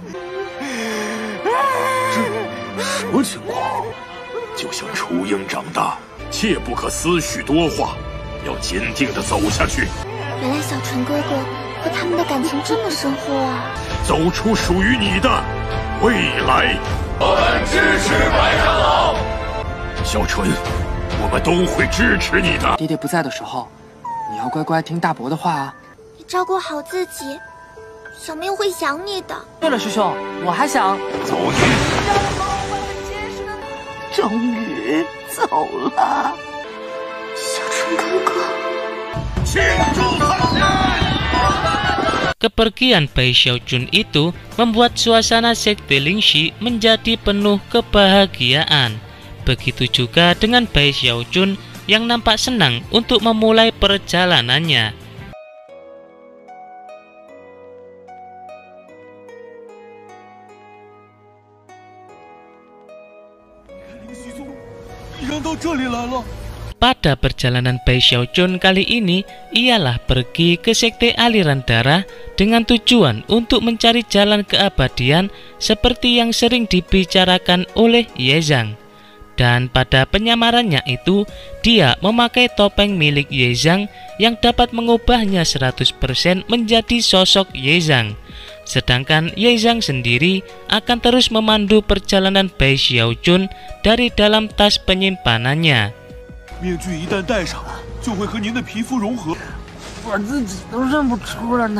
什么情况？就像雏鹰长大，切不可思绪多话。 要坚定地走下去。 原来小纯哥哥和他们的感情这么深厚啊！ 走出属于你的未来。我们支持白长老。小纯，我们都会支持你的。 爹爹不在的时候，你要乖乖听大伯的话啊。 你照顾好自己，小命会想你的。 对了，师兄，我还想走你。 终于走了， 小纯哥哥。 庆祝苍天！ Kepergian Bai Xiaojun itu membuat suasana sekte Lingxi menjadi penuh kebahagiaan. Begitu juga dengan Bai Xiaojun yang nampak senang untuk memulai perjalanannya. Pada perjalanan Bai Xiaojun kali ini, ialah pergi ke sekte aliran darah dengan tujuan untuk mencari jalan keabadian seperti yang sering dibicarakan oleh Ye Zhang. Dan pada penyamarannya itu, dia memakai topeng milik Ye Zhang yang dapat mengubahnya 100% menjadi sosok Ye Zhang. Sedangkan Ye Zhang sendiri akan terus memandu perjalanan Bai Xiaojun dari dalam tas penyimpanannya. 面具一旦戴上，就会和您的皮肤融合。 我自己都认不出了呢。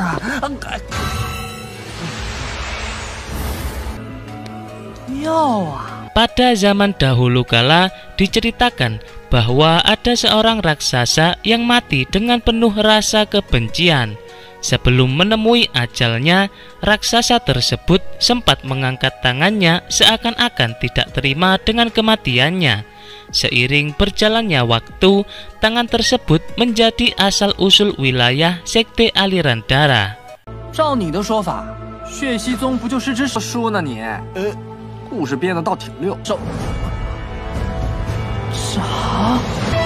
药啊！ Pada zaman dahulu kala diceritakan bahwa ada seorang raksasa yang mati dengan penuh rasa kebencian. Sebelum menemui ajalnya, raksasa tersebut sempat mengangkat tangannya seakan-akan tidak terima dengan kematiannya. Seiring berjalannya waktu, tangan tersebut menjadi asal-usul wilayah sekte aliran darah. 照你的说法，血溪宗不就是只书呢你？故事编的倒挺溜。啥？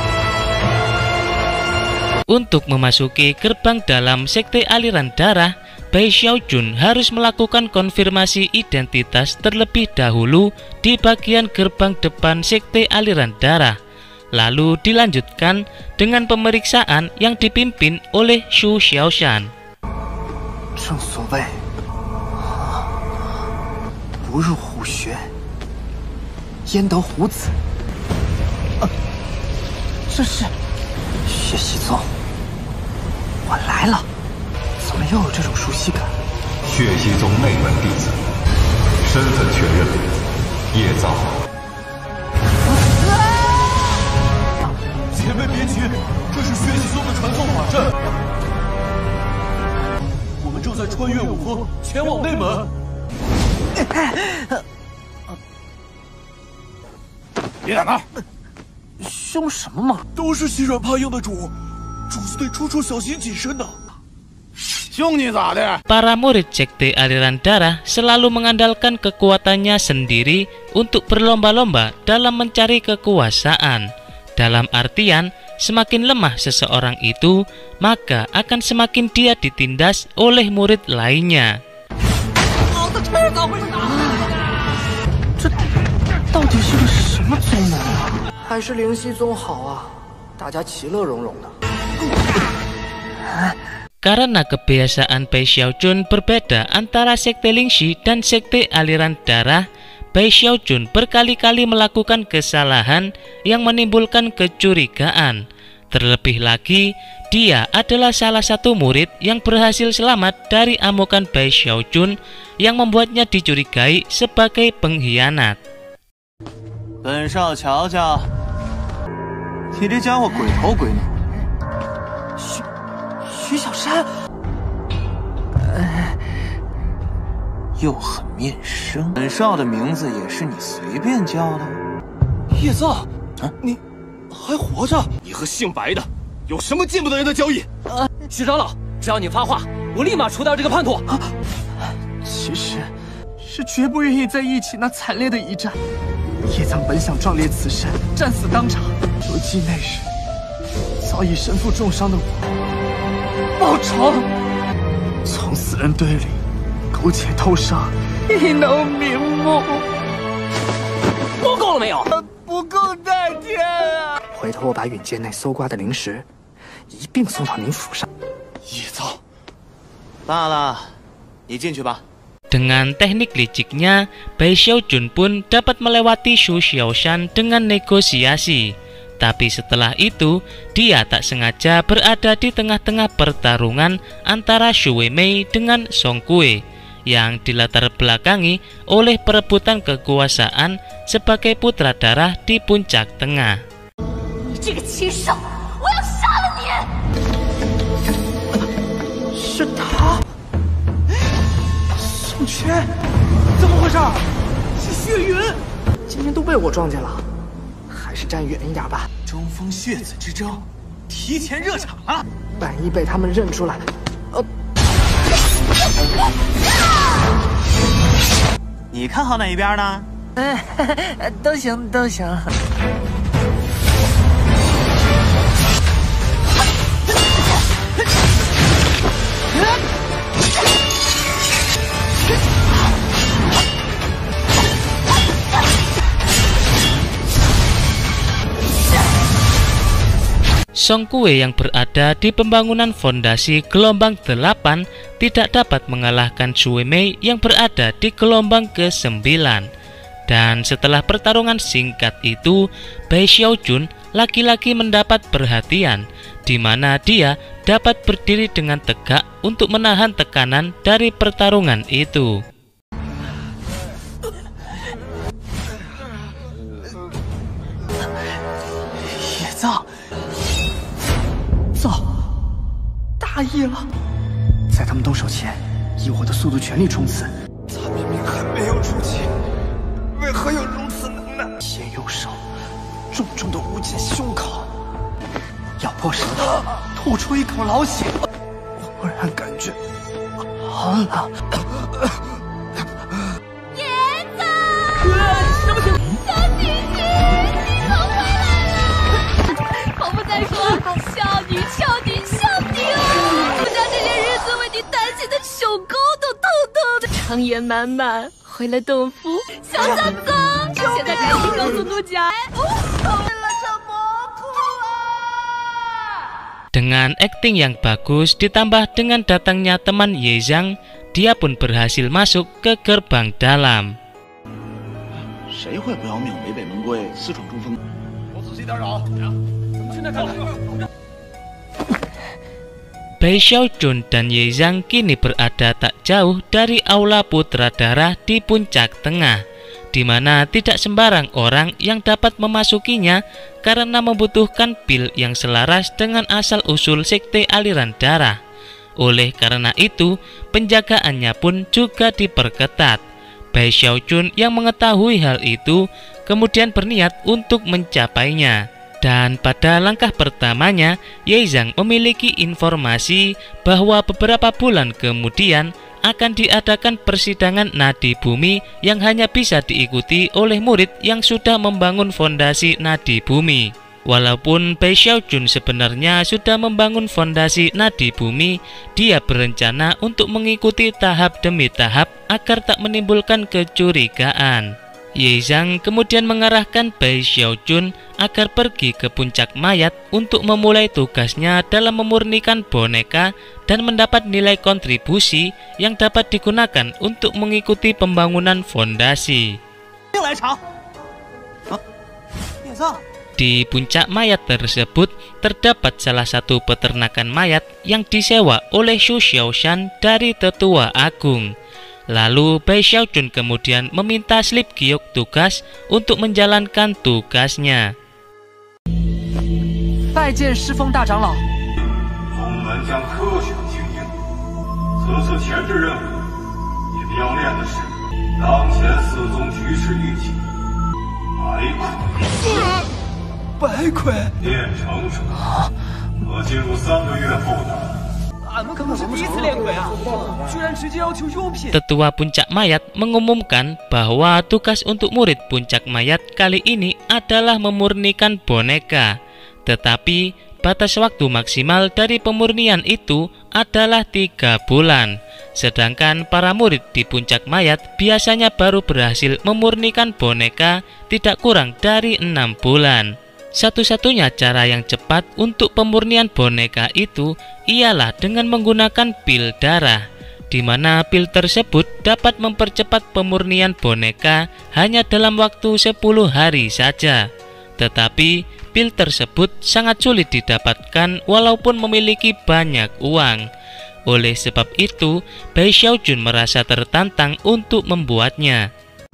Untuk memasuki gerbang dalam sekte aliran darah, Bai Xiaojun harus melakukan konfirmasi identitas terlebih dahulu di bagian gerbang depan sekte aliran darah. Lalu dilanjutkan dengan pemeriksaan yang dipimpin oleh Xu Xiaoshan. 正所谓不入虎穴，焉得虎子？这是血溪宗。 我来了，怎么又有这种熟悉感？ 血溪宗内门弟子，身份确认，叶藏。 前辈别急，这是血溪宗的传送法阵，我们正在穿越五峰，前往内门。 别打闹！ 凶什么猛？ 都是欺软怕硬的主。 主子得处处小心谨慎呐。 凶你咋的？ Para murid sekte aliran darah selalu mengandalkan kekuatannya sendiri untuk berlomba-lomba dalam mencari kekuasaan. Dalam artian, semakin lemah seseorang itu, maka akan semakin dia ditindas oleh murid lainnya. 这到底是个什么宗门啊？还是灵溪宗好啊，大家其乐融融的。 Karena kebiasaan Bai Xiaojun berbeda antara sekte Lingxi dan sekte aliran darah, Bai Xiaojun berkali-kali melakukan kesalahan yang menimbulkan kecurigaan. Terlebih lagi, dia adalah salah satu murid yang berhasil selamat dari amukan Bai Xiaojun yang membuatnya dicurigai sebagai pengkhianat. 本少瞧瞧，你这家伙鬼头鬼脑。 徐小山， 又很面生。本少的名字也是你随便叫的？ 叶藏，你还活着？ 你和姓白的有什么见不得人的交易？ 徐长老，只要你发话，我立马除掉这个叛徒。 其实是绝不愿意在一起那惨烈的一战。叶藏本想壮烈此身，战死当场，如今那日早已身负重伤的我。 报仇！从死人堆里苟且偷生，异能瞑目。 都够了没有？ 不共戴天啊！回头我把允界内搜刮的灵石， 一并送到您府上。 野藏，罢了，你进去吧。 Dengan teknik liciknya, Bai Xiaojun pun dapat melewati Xu Xiaoshan dengan negosiasi. Tapi setelah itu, dia tak sengaja berada di tengah-tengah pertarungan antara Xu Weimei dengan Song Kue yang dilatar belakangi oleh perebutan kekuasaan sebagai putra darah di puncak tengah. 你这个禽兽，我要杀了你！ 是他。 宋权，怎么回事？是血云，今天都被我撞见了，还是站远一点吧。 中锋血子之争提前热场了， 万一被他们认出来， 你看好哪一边呢？ 都行都行。 Song Kue yang berada di pembangunan fondasi gelombang 8 tidak dapat mengalahkan Xu Weimei yang berada di gelombang ke-9. Dan setelah pertarungan singkat itu, Bai Xiaojun lagi-lagi mendapat perhatian, di mana dia dapat berdiri dengan tegak untuk menahan tekanan dari pertarungan itu. 造，大意了！在他们动手前，以我的速度全力冲刺。 他明明还没有出气，为何有如此能耐？ 先用手重重的捂紧胸口，咬破舌头，吐出一口老血。忽然感觉好冷。 爷子，什么情况？小弟弟，你可回来了！婆婆在说，孝女，孝女，孝女哦！我家这些日子为你担心的手沟都痛痛的，长夜漫漫，回了洞府，小小子，现在赶紧告诉奴家，为了这蘑菇啊！ Dengan akting yang bagus ditambah dengan datangnya teman Ye Zhang, dia pun berhasil masuk ke gerbang dalam. 谁会不要命违背门规私闯中锋？ 我仔细打扰，咱们现在看看。 Bai Xiaojun dan Ye Zhang kini berada tak jauh dari aula putra darah di puncak tengah, di mana tidak sembarang orang yang dapat memasukinya karena membutuhkan pil yang selaras dengan asal-usul sekte aliran darah. Oleh karena itu, penjagaannya pun juga diperketat. Bai Xiaojun yang mengetahui hal itu kemudian berniat untuk mencapainya. Dan pada langkah pertamanya, Ye Zhang memiliki informasi bahwa beberapa bulan kemudian akan diadakan persidangan nadi bumi yang hanya bisa diikuti oleh murid yang sudah membangun fondasi nadi bumi. Walaupun Bai Xiaojun sebenarnya sudah membangun fondasi nadi bumi, dia berencana untuk mengikuti tahap demi tahap agar tak menimbulkan kecurigaan. Ye Zhang kemudian mengarahkan Bai Xiaojun agar pergi ke puncak mayat untuk memulai tugasnya dalam memurnikan boneka dan mendapat nilai kontribusi yang dapat digunakan untuk mengikuti pembangunan fondasi. Di puncak mayat tersebut terdapat salah satu peternakan mayat yang disewa oleh Xu Xiaoshan dari tetua agung. Lalu Bai Xiaojun kemudian meminta slip giok tugas untuk menjalankan tugasnya. 拜见师风大长老。 宗门将科学经营，此次前置任务，你们要练的是当前四宗局势运行。 白魁， 练成者，我进入3个月后的。 俺们可不是第一次练鬼啊，居然直接要求优品。 Tetua Puncak Mayat mengumumkan bahwa tugas untuk murid Puncak Mayat kali ini adalah memurnikan boneka. Tetapi batas waktu maksimal dari pemurnian itu adalah 3 bulan. Sedangkan para murid di Puncak Mayat biasanya baru berhasil memurnikan boneka tidak kurang dari 6 bulan. Satu-satunya cara yang cepat untuk pemurnian boneka itu ialah dengan menggunakan pil darah, di mana pil tersebut dapat mempercepat pemurnian boneka hanya dalam waktu 10 hari saja. Tetapi pil tersebut sangat sulit didapatkan walaupun memiliki banyak uang. Oleh sebab itu, Bai Xiaojun merasa tertantang untuk membuatnya.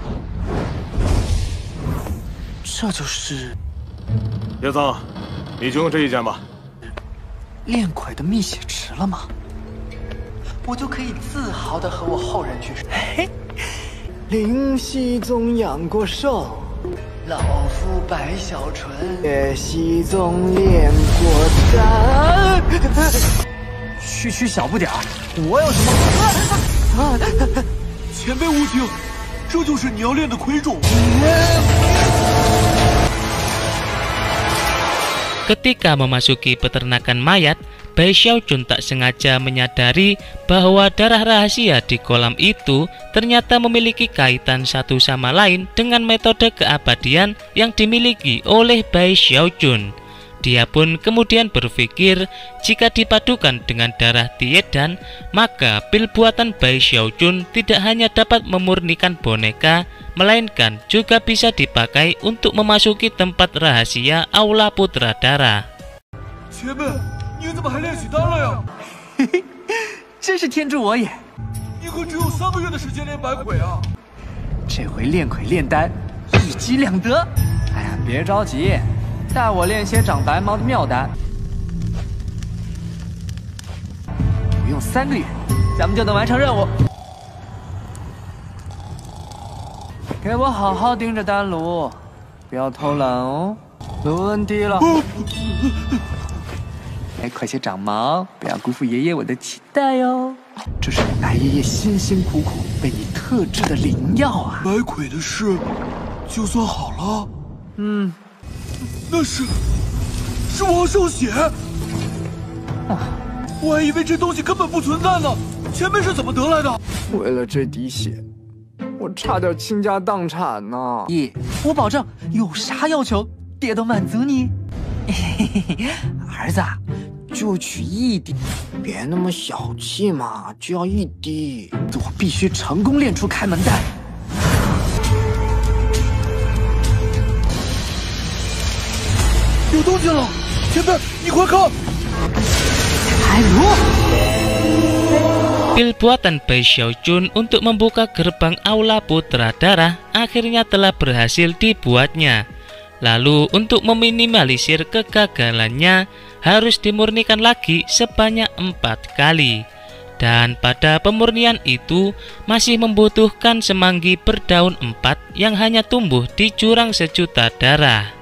这就是叶桑，你就用这一件吧。 炼鬼的蜜血池了吗？我就可以自豪地和我后人去说：嘿，灵犀宗养过兽，老夫白小纯，血溪宗炼过丹。区区小不点儿，我有什么？ 前辈无情，这就是你要练的鬼种。 Ketika memasuki peternakan mayat, Bai Xiaojun tak sengaja menyadari bahwa darah rahasia di kolam itu ternyata memiliki kaitan satu sama lain dengan metode keabadian yang dimiliki oleh Bai Xiaojun. Dia pun kemudian berpikir jika dipadukan dengan darah Tiedan, maka pil buatan Bai Xiaojun tidak hanya dapat memurnikan boneka, melainkan juga bisa dipakai untuk memasuki tempat rahasia Aula Putra Darah. 前辈，你怎么还练习丹了呀？ 嘿嘿，真是天助我也！ 你可只有3个月的时间练百鬼啊！ 这回练鬼炼丹，一举两得。哎呀，别着急，带我练些长白毛的妙丹。不用3个月，咱们就能完成任务。 给我好好盯着丹炉，不要偷懒哦。没问题了。哎，快些长毛，不要辜负爷爷我的期待哟。这是我白爷爷辛辛苦苦为你特制的灵药啊！ 百鬼的事，就算好了。 嗯， 那是王少血。我还以为这东西根本不存在呢。前辈是怎么得来的？ 为了这滴血。 我差点倾家荡产呢！爷，我保证有啥要求，爹都满足你。儿子，就取1滴，别那么小气嘛，就要1滴。我必须成功炼出开门丹。 有动静了，前辈，你快看！ 海螺。 Pil buatan Bai Xiaojun untuk membuka gerbang Aula Putra Darah akhirnya telah berhasil dibuatnya. Lalu untuk meminimalisir kegagalannya harus dimurnikan lagi sebanyak 4 kali. Dan pada pemurnian itu masih membutuhkan semanggi berdaun 4 yang hanya tumbuh di jurang sejuta darah.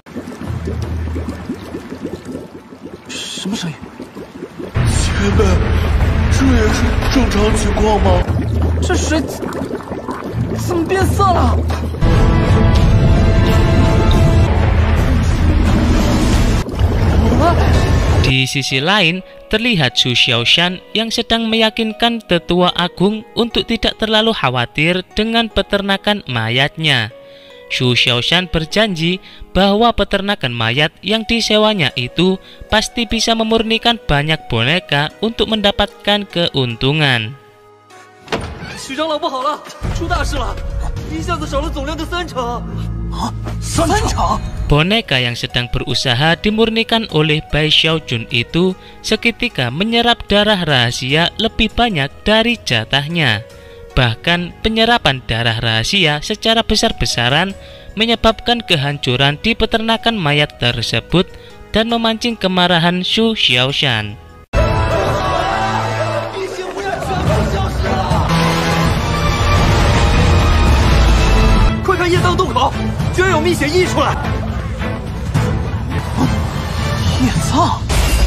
什么声音？ 前辈。 这也是正常情况吗？ 这水怎么变色了？ Di sisi lain, terlihat Xu Xiaoshan yang sedang meyakinkan tetua agung untuk tidak terlalu khawatir dengan peternakan mayatnya. Xu Xiaoshan berjanji bahwa peternakan mayat yang disewanya itu pasti bisa memurnikan banyak boneka untuk mendapatkan keuntungan. 许长老不好了，出大事了！一下子少了总量的3成。 啊，3成！ Boneka yang sedang berusaha dimurnikan oleh Bai Xiaojun itu seketika menyerap darah rahasia lebih banyak dari jatahnya. Bahkan penyerapan darah rahasia secara besar-besaran menyebabkan kehancuran di peternakan mayat tersebut dan memancing kemarahan Xu Xiaoshan. 快看叶藏洞口，居然有蜜血溢出来！ 叶藏，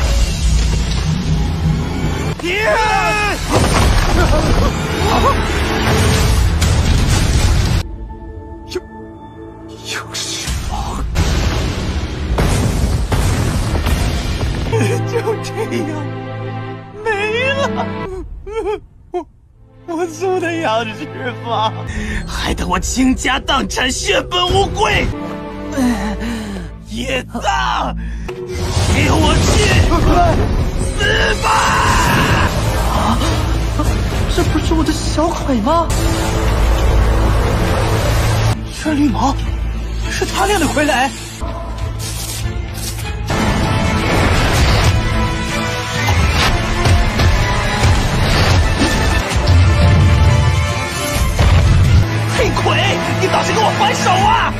又是王，就这样没了。我素的要释放，害得我倾家荡产，血本无归。 野藏，给我去死吧！ 啊，这不是我的小鬼吗？这绿毛是他练的傀儡。 黑鬼，你倒是给我还手啊！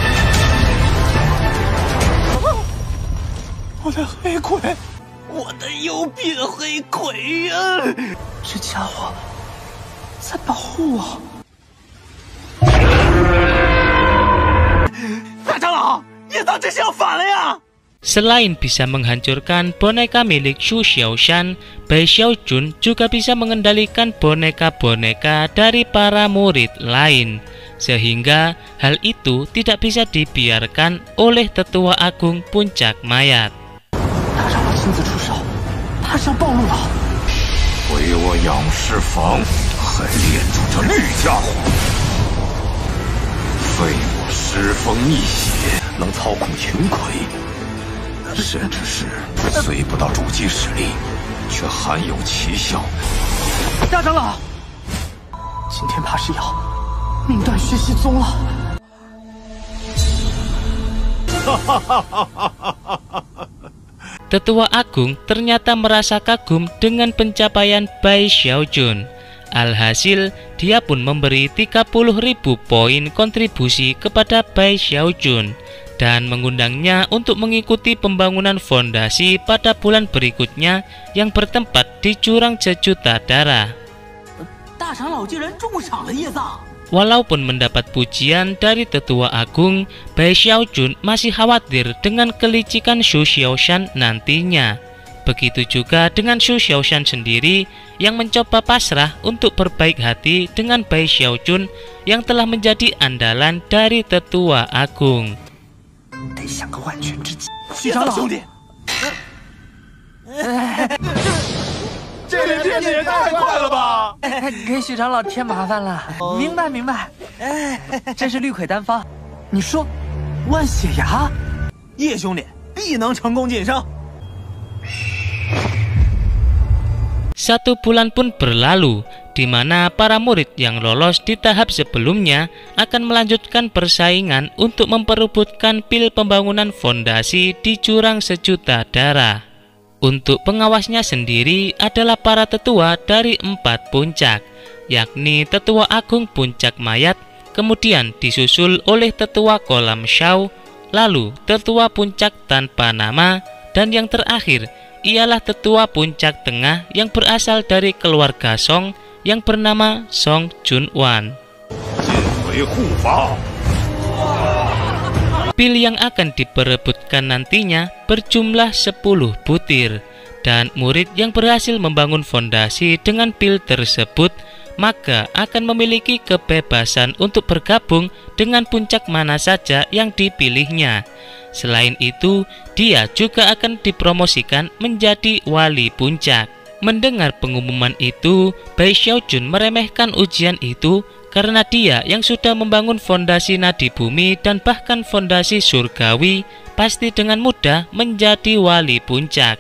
我的黑鬼， 我的幽闭的黑鬼呀！ 这家伙在保护我。 大长老，野藏这是要反了呀！ Selain bisa menghancurkan boneka milik Xu Xiaoshan, Bai Xiaojun juga bisa mengendalikan boneka-boneka dari para murid lain. Sehingga hal itu tidak bisa dibiarkan oleh Tetua Agung Puncak Mayat. 大长老亲自出手，他是要暴露了。 回我养尸房，还练出这绿家伙，废我尸风一血，能操控群魁，甚至是虽不到主机实力，却含有奇效。 大长老，今天怕是要命断血息宗了。 Tetua Agung ternyata merasa kagum dengan pencapaian Bai Xiaojun. Alhasil, dia pun memberi 30.000 poin kontribusi kepada Bai Xiaojun dan mengundangnya untuk mengikuti pembangunan fondasi pada bulan berikutnya yang bertempat di Jurang Sejuta Darah. Walaupun mendapat pujian dari Tetua Agung, Bai Xiaojun masih khawatir dengan kelicikan Xu Xiaoshan nantinya. Begitu juga dengan Xu Xiaoshan sendiri yang mencoba pasrah untuk berbaik hati dengan Bai Xiaojun yang telah menjadi andalan dari Tetua Agung. 得想个万全之计。许长老，兄弟， 这连变的也太快了吧！ 给许长老添麻烦了。明白明白，这是绿魁丹方。你说，万血牙？ 叶兄弟必能成功晋升。 1 bulan pun berlalu, di mana para murid yang lolos di tahap sebelumnya akan melanjutkan persaingan untuk memperebutkan pil pembangunan fondasi di Jurang Sejuta Darah. Untuk pengawasnya sendiri adalah para tetua dari 4 puncak, yakni Tetua Agung Puncak Mayat, kemudian disusul oleh Tetua Kolam Shao, lalu Tetua Puncak Tanpa Nama, dan yang terakhir ialah Tetua Puncak Tengah yang berasal dari keluarga Song yang bernama Song Junwan. Pil yang akan diperebutkan nantinya berjumlah 10 butir, dan murid yang berhasil membangun fondasi dengan pil tersebut maka akan memiliki kebebasan untuk bergabung dengan puncak mana saja yang dipilihnya. Selain itu, dia juga akan dipromosikan menjadi wali puncak. Mendengar pengumuman itu, Bai Xiaojun meremehkan ujian itu karena dia yang sudah membangun fondasi nadi bumi dan bahkan fondasi surgawi pasti dengan mudah menjadi wali puncak.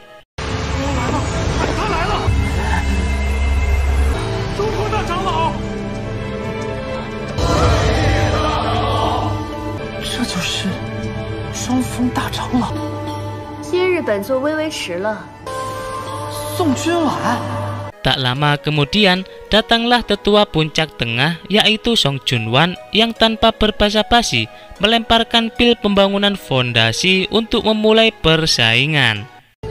Tak lama kemudian datanglah Tetua Puncak Tengah yaitu Song Junwan yang tanpa berbasa-basi melemparkan pil pembangunan fondasi untuk memulai persaingan.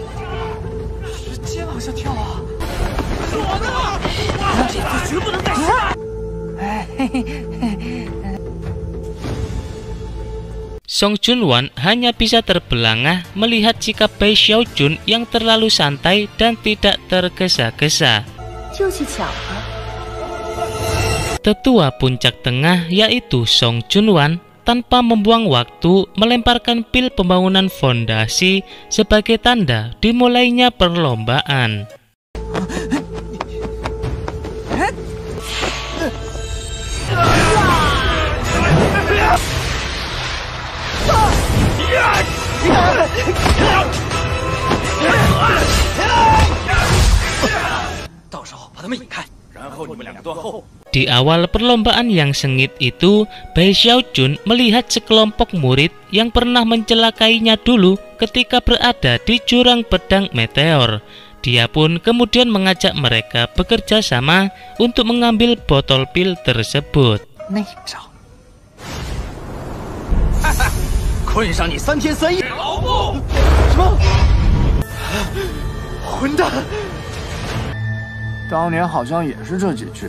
Song Junwan hanya bisa terbelengah melihat sikap Bai Xiaojun yang terlalu santai dan tidak tergesa-gesa. Tetua Puncak Tengah yaitu Song Junwan tanpa membuang waktu melemparkan pil pembangunan fondasi sebagai tanda dimulainya perlombaan. 到时候把他们引开，然后你们两个断后。 Di awal perlombaan yang sengit itu, Bai Xiaojun melihat sekelompok murid yang pernah mencelakainya dulu ketika berada di jurang pedang meteor. Dia pun kemudian mengajak mereka bekerja sama untuk mengambil botol pil tersebut. 那招， 困上你3天3夜，老布！ 什么？混蛋！当年好像也是这几句。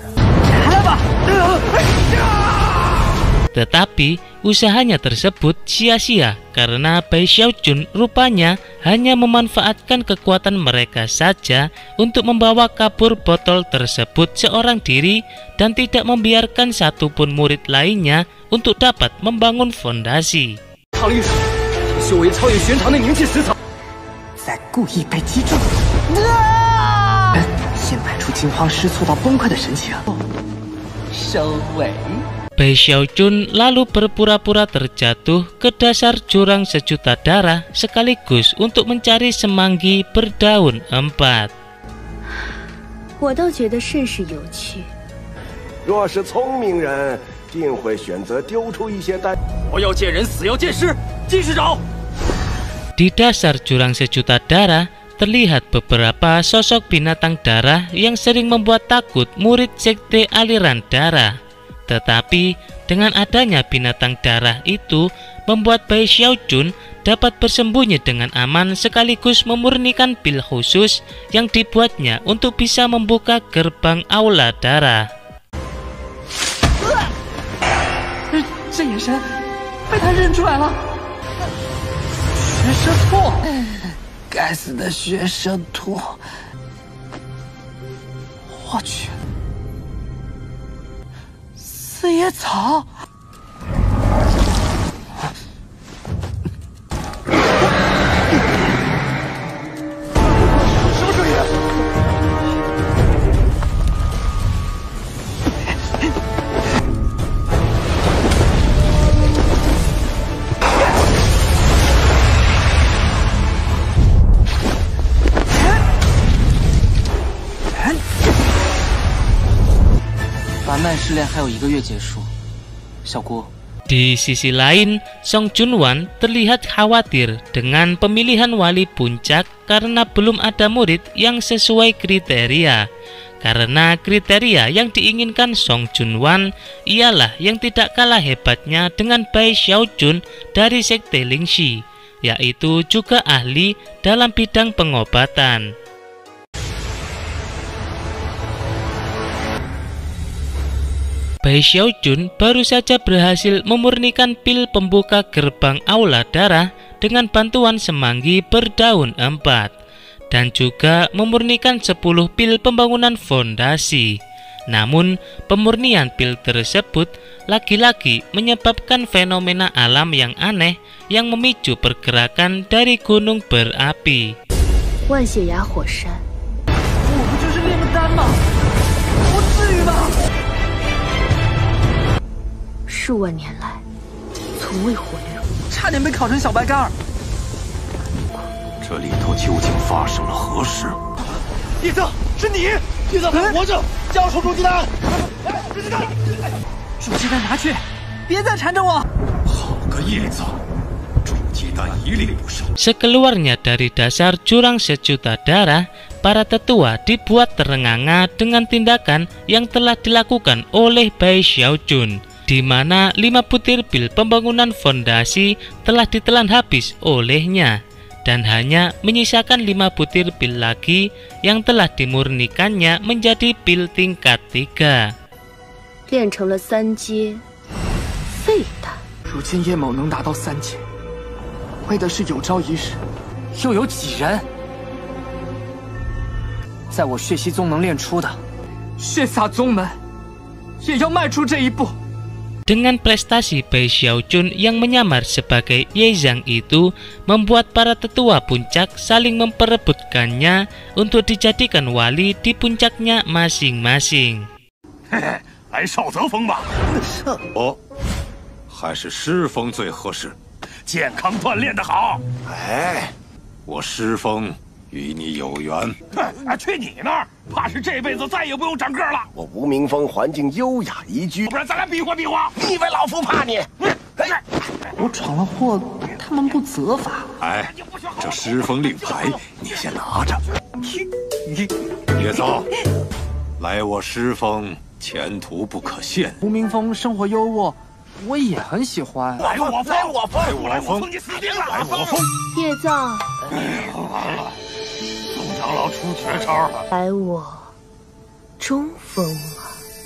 Tetapi usahanya tersebut sia-sia karena Bai Xiaojun rupanya hanya memanfaatkan kekuatan mereka saja untuk membawa kabur botol tersebut seorang diri dan tidak membiarkan satupun murid lainnya untuk dapat membangun fondasi. 再故意被击中，先摆出惊慌失措到崩溃的神情，收尾。 Bai Xiaojun lalu berpura-pura terjatuh ke dasar jurang sejuta darah sekaligus untuk mencari semanggi berdaun 4. 我倒觉得甚是有趣。 若是聪明人，定会选择丢出一些弹。 我要见人，死要见尸，继续找。 Di dasar jurang sejuta darah terlihat beberapa sosok binatang darah yang sering membuat takut murid sekte aliran darah. Tetapi dengan adanya binatang darah itu membuat Bai Xiaojun dapat bersembunyi dengan aman sekaligus memurnikan pil khusus yang dibuatnya untuk bisa membuka gerbang aula darah. 这眼神被他认出来了，学生兔，该死的学生兔！我去！ 四叶草， 什么声音？ 完曼试炼还有1个月结束，小姑。 Di sisi lain, Song Junwan terlihat khawatir dengan pemilihan wali puncak karena belum ada murid yang sesuai kriteria. Karena kriteria yang diinginkan Song Junwan ialah yang tidak kalah hebatnya dengan Bai Xiaojun dari sekte Lingxi, yaitu juga ahli dalam bidang pengobatan. Bai Xiaojun baru saja berhasil memurnikan pil pembuka gerbang aula darah dengan bantuan semanggi berdaun 4 dan juga memurnikan 10 pil pembangunan fondasi. Namun pemurnian pil tersebut lagi-lagi menyebabkan fenomena alam yang aneh yang memicu pergerakan dari gunung berapi. 万血崖火山， 我不就是炼个丹吗？不至于吧？ 数万年来从未火炼， 差点被烤成小白干儿。 这里头究竟发生了何事？ 叶子，是你！叶子还活着，交出煮鸡蛋！煮鸡蛋！ 煮鸡蛋拿去，别再缠着我！ 好个叶子，煮鸡蛋一粒不剩。 Sekeluarnya dari dasar jurang sejuta darah, para tetua dibuat terengah-engah dengan tindakan yang telah dilakukan oleh Bai Xiaojun, di mana 5 butir pil pembangunan fondasi telah ditelan habis olehnya dan hanya menyisakan 5 butir pil lagi yang telah dimurnikannya menjadi pil tingkat 3. 炼成了3阶废丹。 如今叶某能达到3阶，为的是有朝一日，又有几人在我血溪宗能练出的，血洒宗门也要迈出这一步。 Dengan prestasi Bai Xiaojun yang menyamar sebagai Ye Zhang itu membuat para tetua puncak saling memperebutkannya untuk dijadikan wali di puncaknya masing-masing. 来少泽峰吧。哦，还是师峰最合适。 健康锻炼的好。哎，我师风与你有缘。去你那儿！怕是这辈子再也不用长个了。 我无名峰环境优雅宜居， 不然咱俩比划比划。 你以为老夫怕你？ 我闯了祸，他们不责罚。 哎，这师风令牌你先拿着。叶藏，来我师风，前途不可限。 无名峰生活优渥，我也很喜欢。 来我峰，来我峰，你死定了！来我峰。 叶藏， 完了，宋长老出绝招了。 来我中锋了。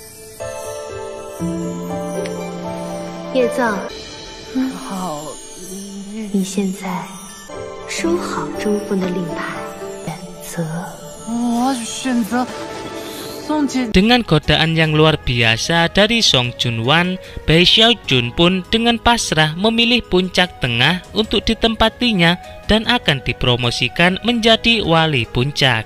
叶藏， 好， 你现在收好中锋的令牌，选择。 我选择宋姐。 Dengan godaan yang luar biasa dari Song Junwan, Bai Xiaojun pun dengan pasrah memilih puncak tengah untuk ditempatinya dan akan dipromosikan menjadi wali puncak.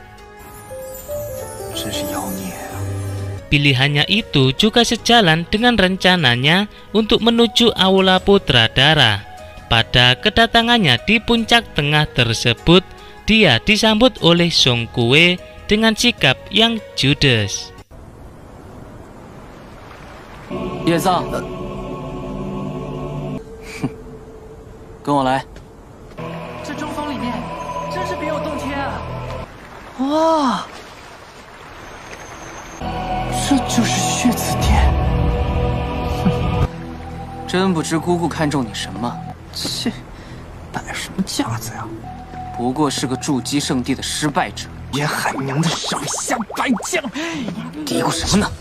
Pilihannya itu juga sejalan dengan rencananya untuk menuju Aula Putra Dara. Pada kedatangannya di puncak tengah tersebut, dia disambut oleh Song Kue dengan sikap yang judes. 叶藏，跟我来。这中锋里面真是别有洞天啊！哇，这就是血子殿。真不知姑姑看中你什么？切，摆什么架子呀？不过是个筑基圣地的失败者。叶海娘的手下败将，嘀咕什么呢？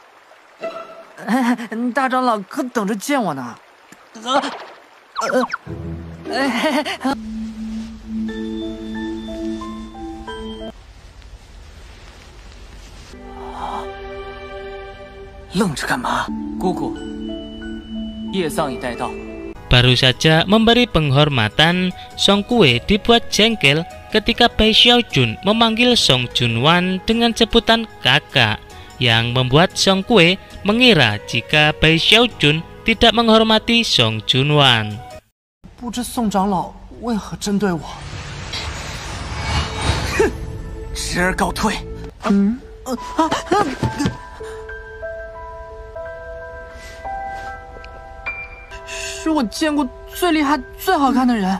大长老可等着见我呢。愣着干嘛？姑姑，叶藏已带到。 Baru saja memberi penghormatan, Song Kue dibuat jengkel ketika Bai Xiaojun memanggil Song Junwan dengan sebutan kakak, yang membuat Song Kue mengira jika Bai Xiaojun tidak menghormati Song Junwan. 不知宋长老为何针对我？哼，侄儿告退。是我见过最厉害、最好看的人。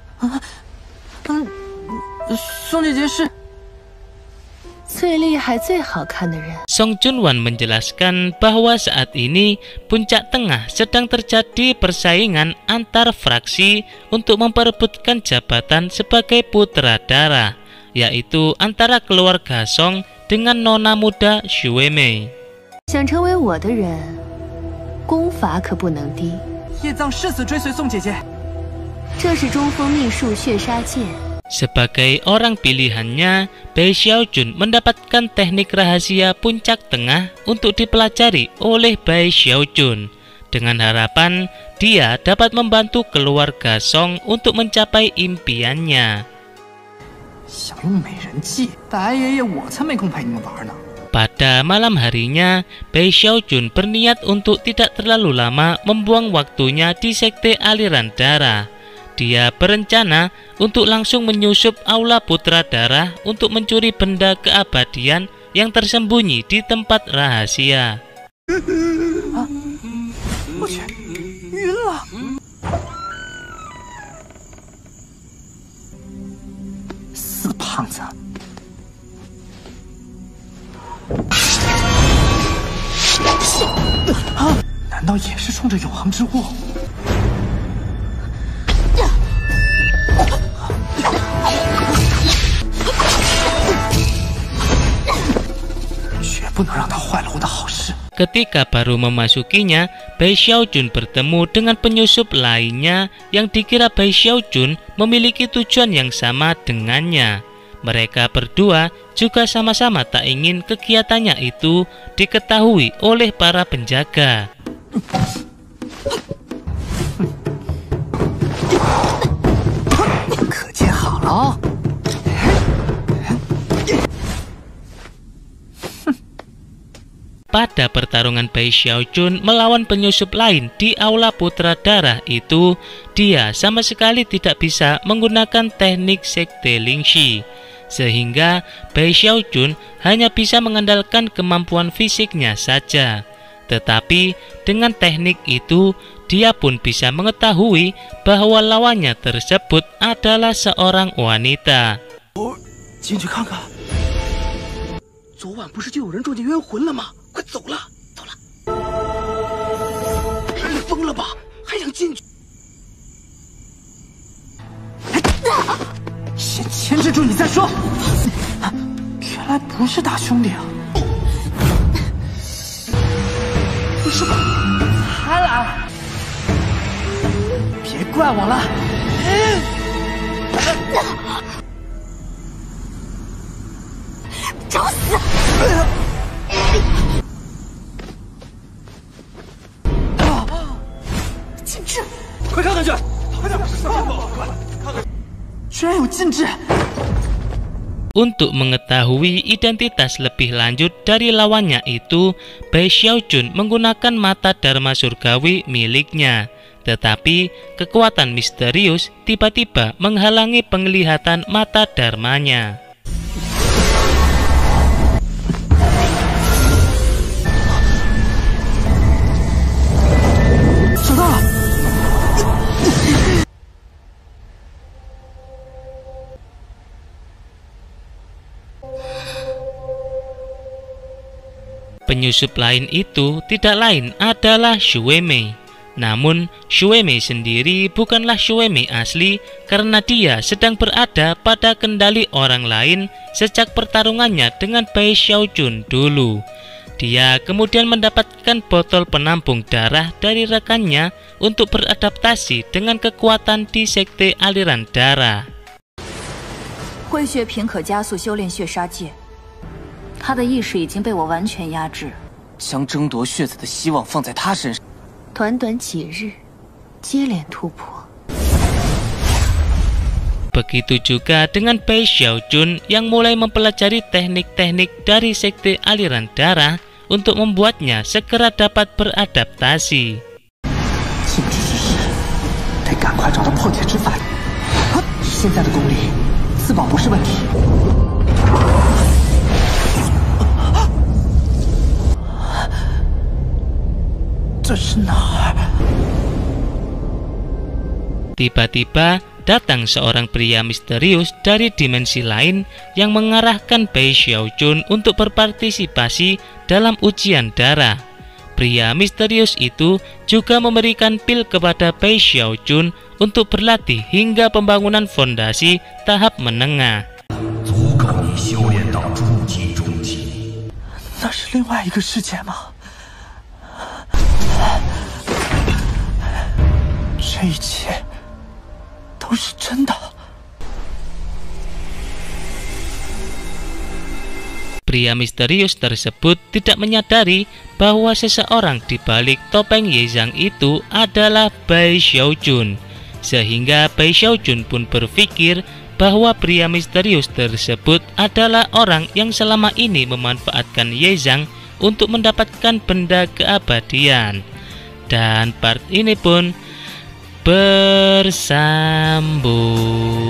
宋姐姐是最厉害、最好看的人。 Song Junwan menjelaskan bahwa saat ini puncak tengah sedang terjadi persaingan antar fraksi untuk memperebutkan jabatan sebagai putra Dara, yaitu antara keluarga Song dengan nona muda Xue Mei. 想成为我的人，功法可不能低。 叶藏誓死追随宋姐姐。 这是中锋秘术血杀剑。 Sebagai orang pilihannya, Bai Xiaojun mendapatkan teknik rahasia puncak tengah untuk dipelajari oleh Bai Xiaojun dengan harapan dia dapat membantu keluarga Song untuk mencapai impiannya. 想用美人计，白爷爷我才没空陪你们玩呢。 Pada malam harinya, Bai Xiaojun berniat untuk tidak terlalu lama membuang waktunya di sekte aliran darah. Dia berencana untuk langsung menyusup Aula Putra Darah untuk mencuri benda keabadian yang tersembunyi di tempat rahasia. 我去，晕了！死胖子！难道也是冲着永恒之物？ 绝不能让他坏了我的好事。 Ketika baru memasukinya, Bai Xiaojun bertemu dengan penyusup lainnya yang dikira Bai Xiaojun memiliki tujuan yang sama dengannya. Mereka berdua juga sama-sama tak ingin kegiatannya itu diketahui oleh para penjaga. 可见好了哦。 pada pertarungan Bai Xiaojun melawan penyusup lain di Aula Putra Darah itu, dia sama sekali tidak bisa menggunakan teknik Sekte Lingxi, sehingga Bai Xiaojun hanya bisa mengandalkan kemampuan fisiknya saja. Tetapi dengan teknik itu, dia pun bisa mengetahui bahwa lawannya tersebut adalah seorang wanita. 进去看看。昨晚不是就有人撞见冤魂了吗？快走了，走了。你疯了吧？还想进去？ 先牵制住你再说。原来不是大兄弟啊！不是吧？还来？别怪我了。 找死！禁制！ 快看看去！快点，快看看！ 居然有禁制！ Untuk mengetahui identitas lebih lanjut dari lawannya itu, Bai Xiaojun menggunakan mata Dharma Surgawi miliknya. Tetapi kekuatan misterius tiba-tiba menghalangi penglihatan mata dharmanya. Penyusup lain itu tidak lain adalah Xue Mei. Namun Xue Mei sendiri bukanlah Xue Mei asli karena dia sedang berada pada kendali orang lain sejak pertarungannya dengan Bai Xiaojun dulu. Dia kemudian mendapatkan botol penampung darah dari rekannya untuk beradaptasi dengan kekuatan di sekte aliran darah. 灰血瓶可加速修炼血杀戒。 他的意识已经被我完全压制， 将争夺血子的希望放在他身上。 短短几日，接连突破。 Begitu juga dengan Bai Xiaojun yang mulai mempelajari teknik-teknik dari sekte aliran darah untuk membuatnya segera dapat beradaptasi. 禁制之时，得赶快找到破解之法。现在的功力，自保不是问题。 这是哪儿？ Tiba-tiba datang seorang pria misterius dari dimensi lain yang mengarahkan Bai Xiaojun untuk berpartisipasi dalam ujian darah. Pria misterius itu juga memberikan pil kepada Bai Xiaojun untuk berlatih hingga pembangunan fondasi tahap menengah. 足够你修炼到初级中期。 那是另外一个世界吗？ 这一切都是真的。 Pria misterius tersebut tidak menyadari bahwa seseorang di balik topeng Yezhang itu adalah Bai Xiaojun, sehingga Bai Xiaojun pun berpikir bahwa pria misterius tersebut adalah orang yang selama ini memanfaatkan Yezhang untuk mendapatkan benda keabadian. Dan part ini pun bersambung.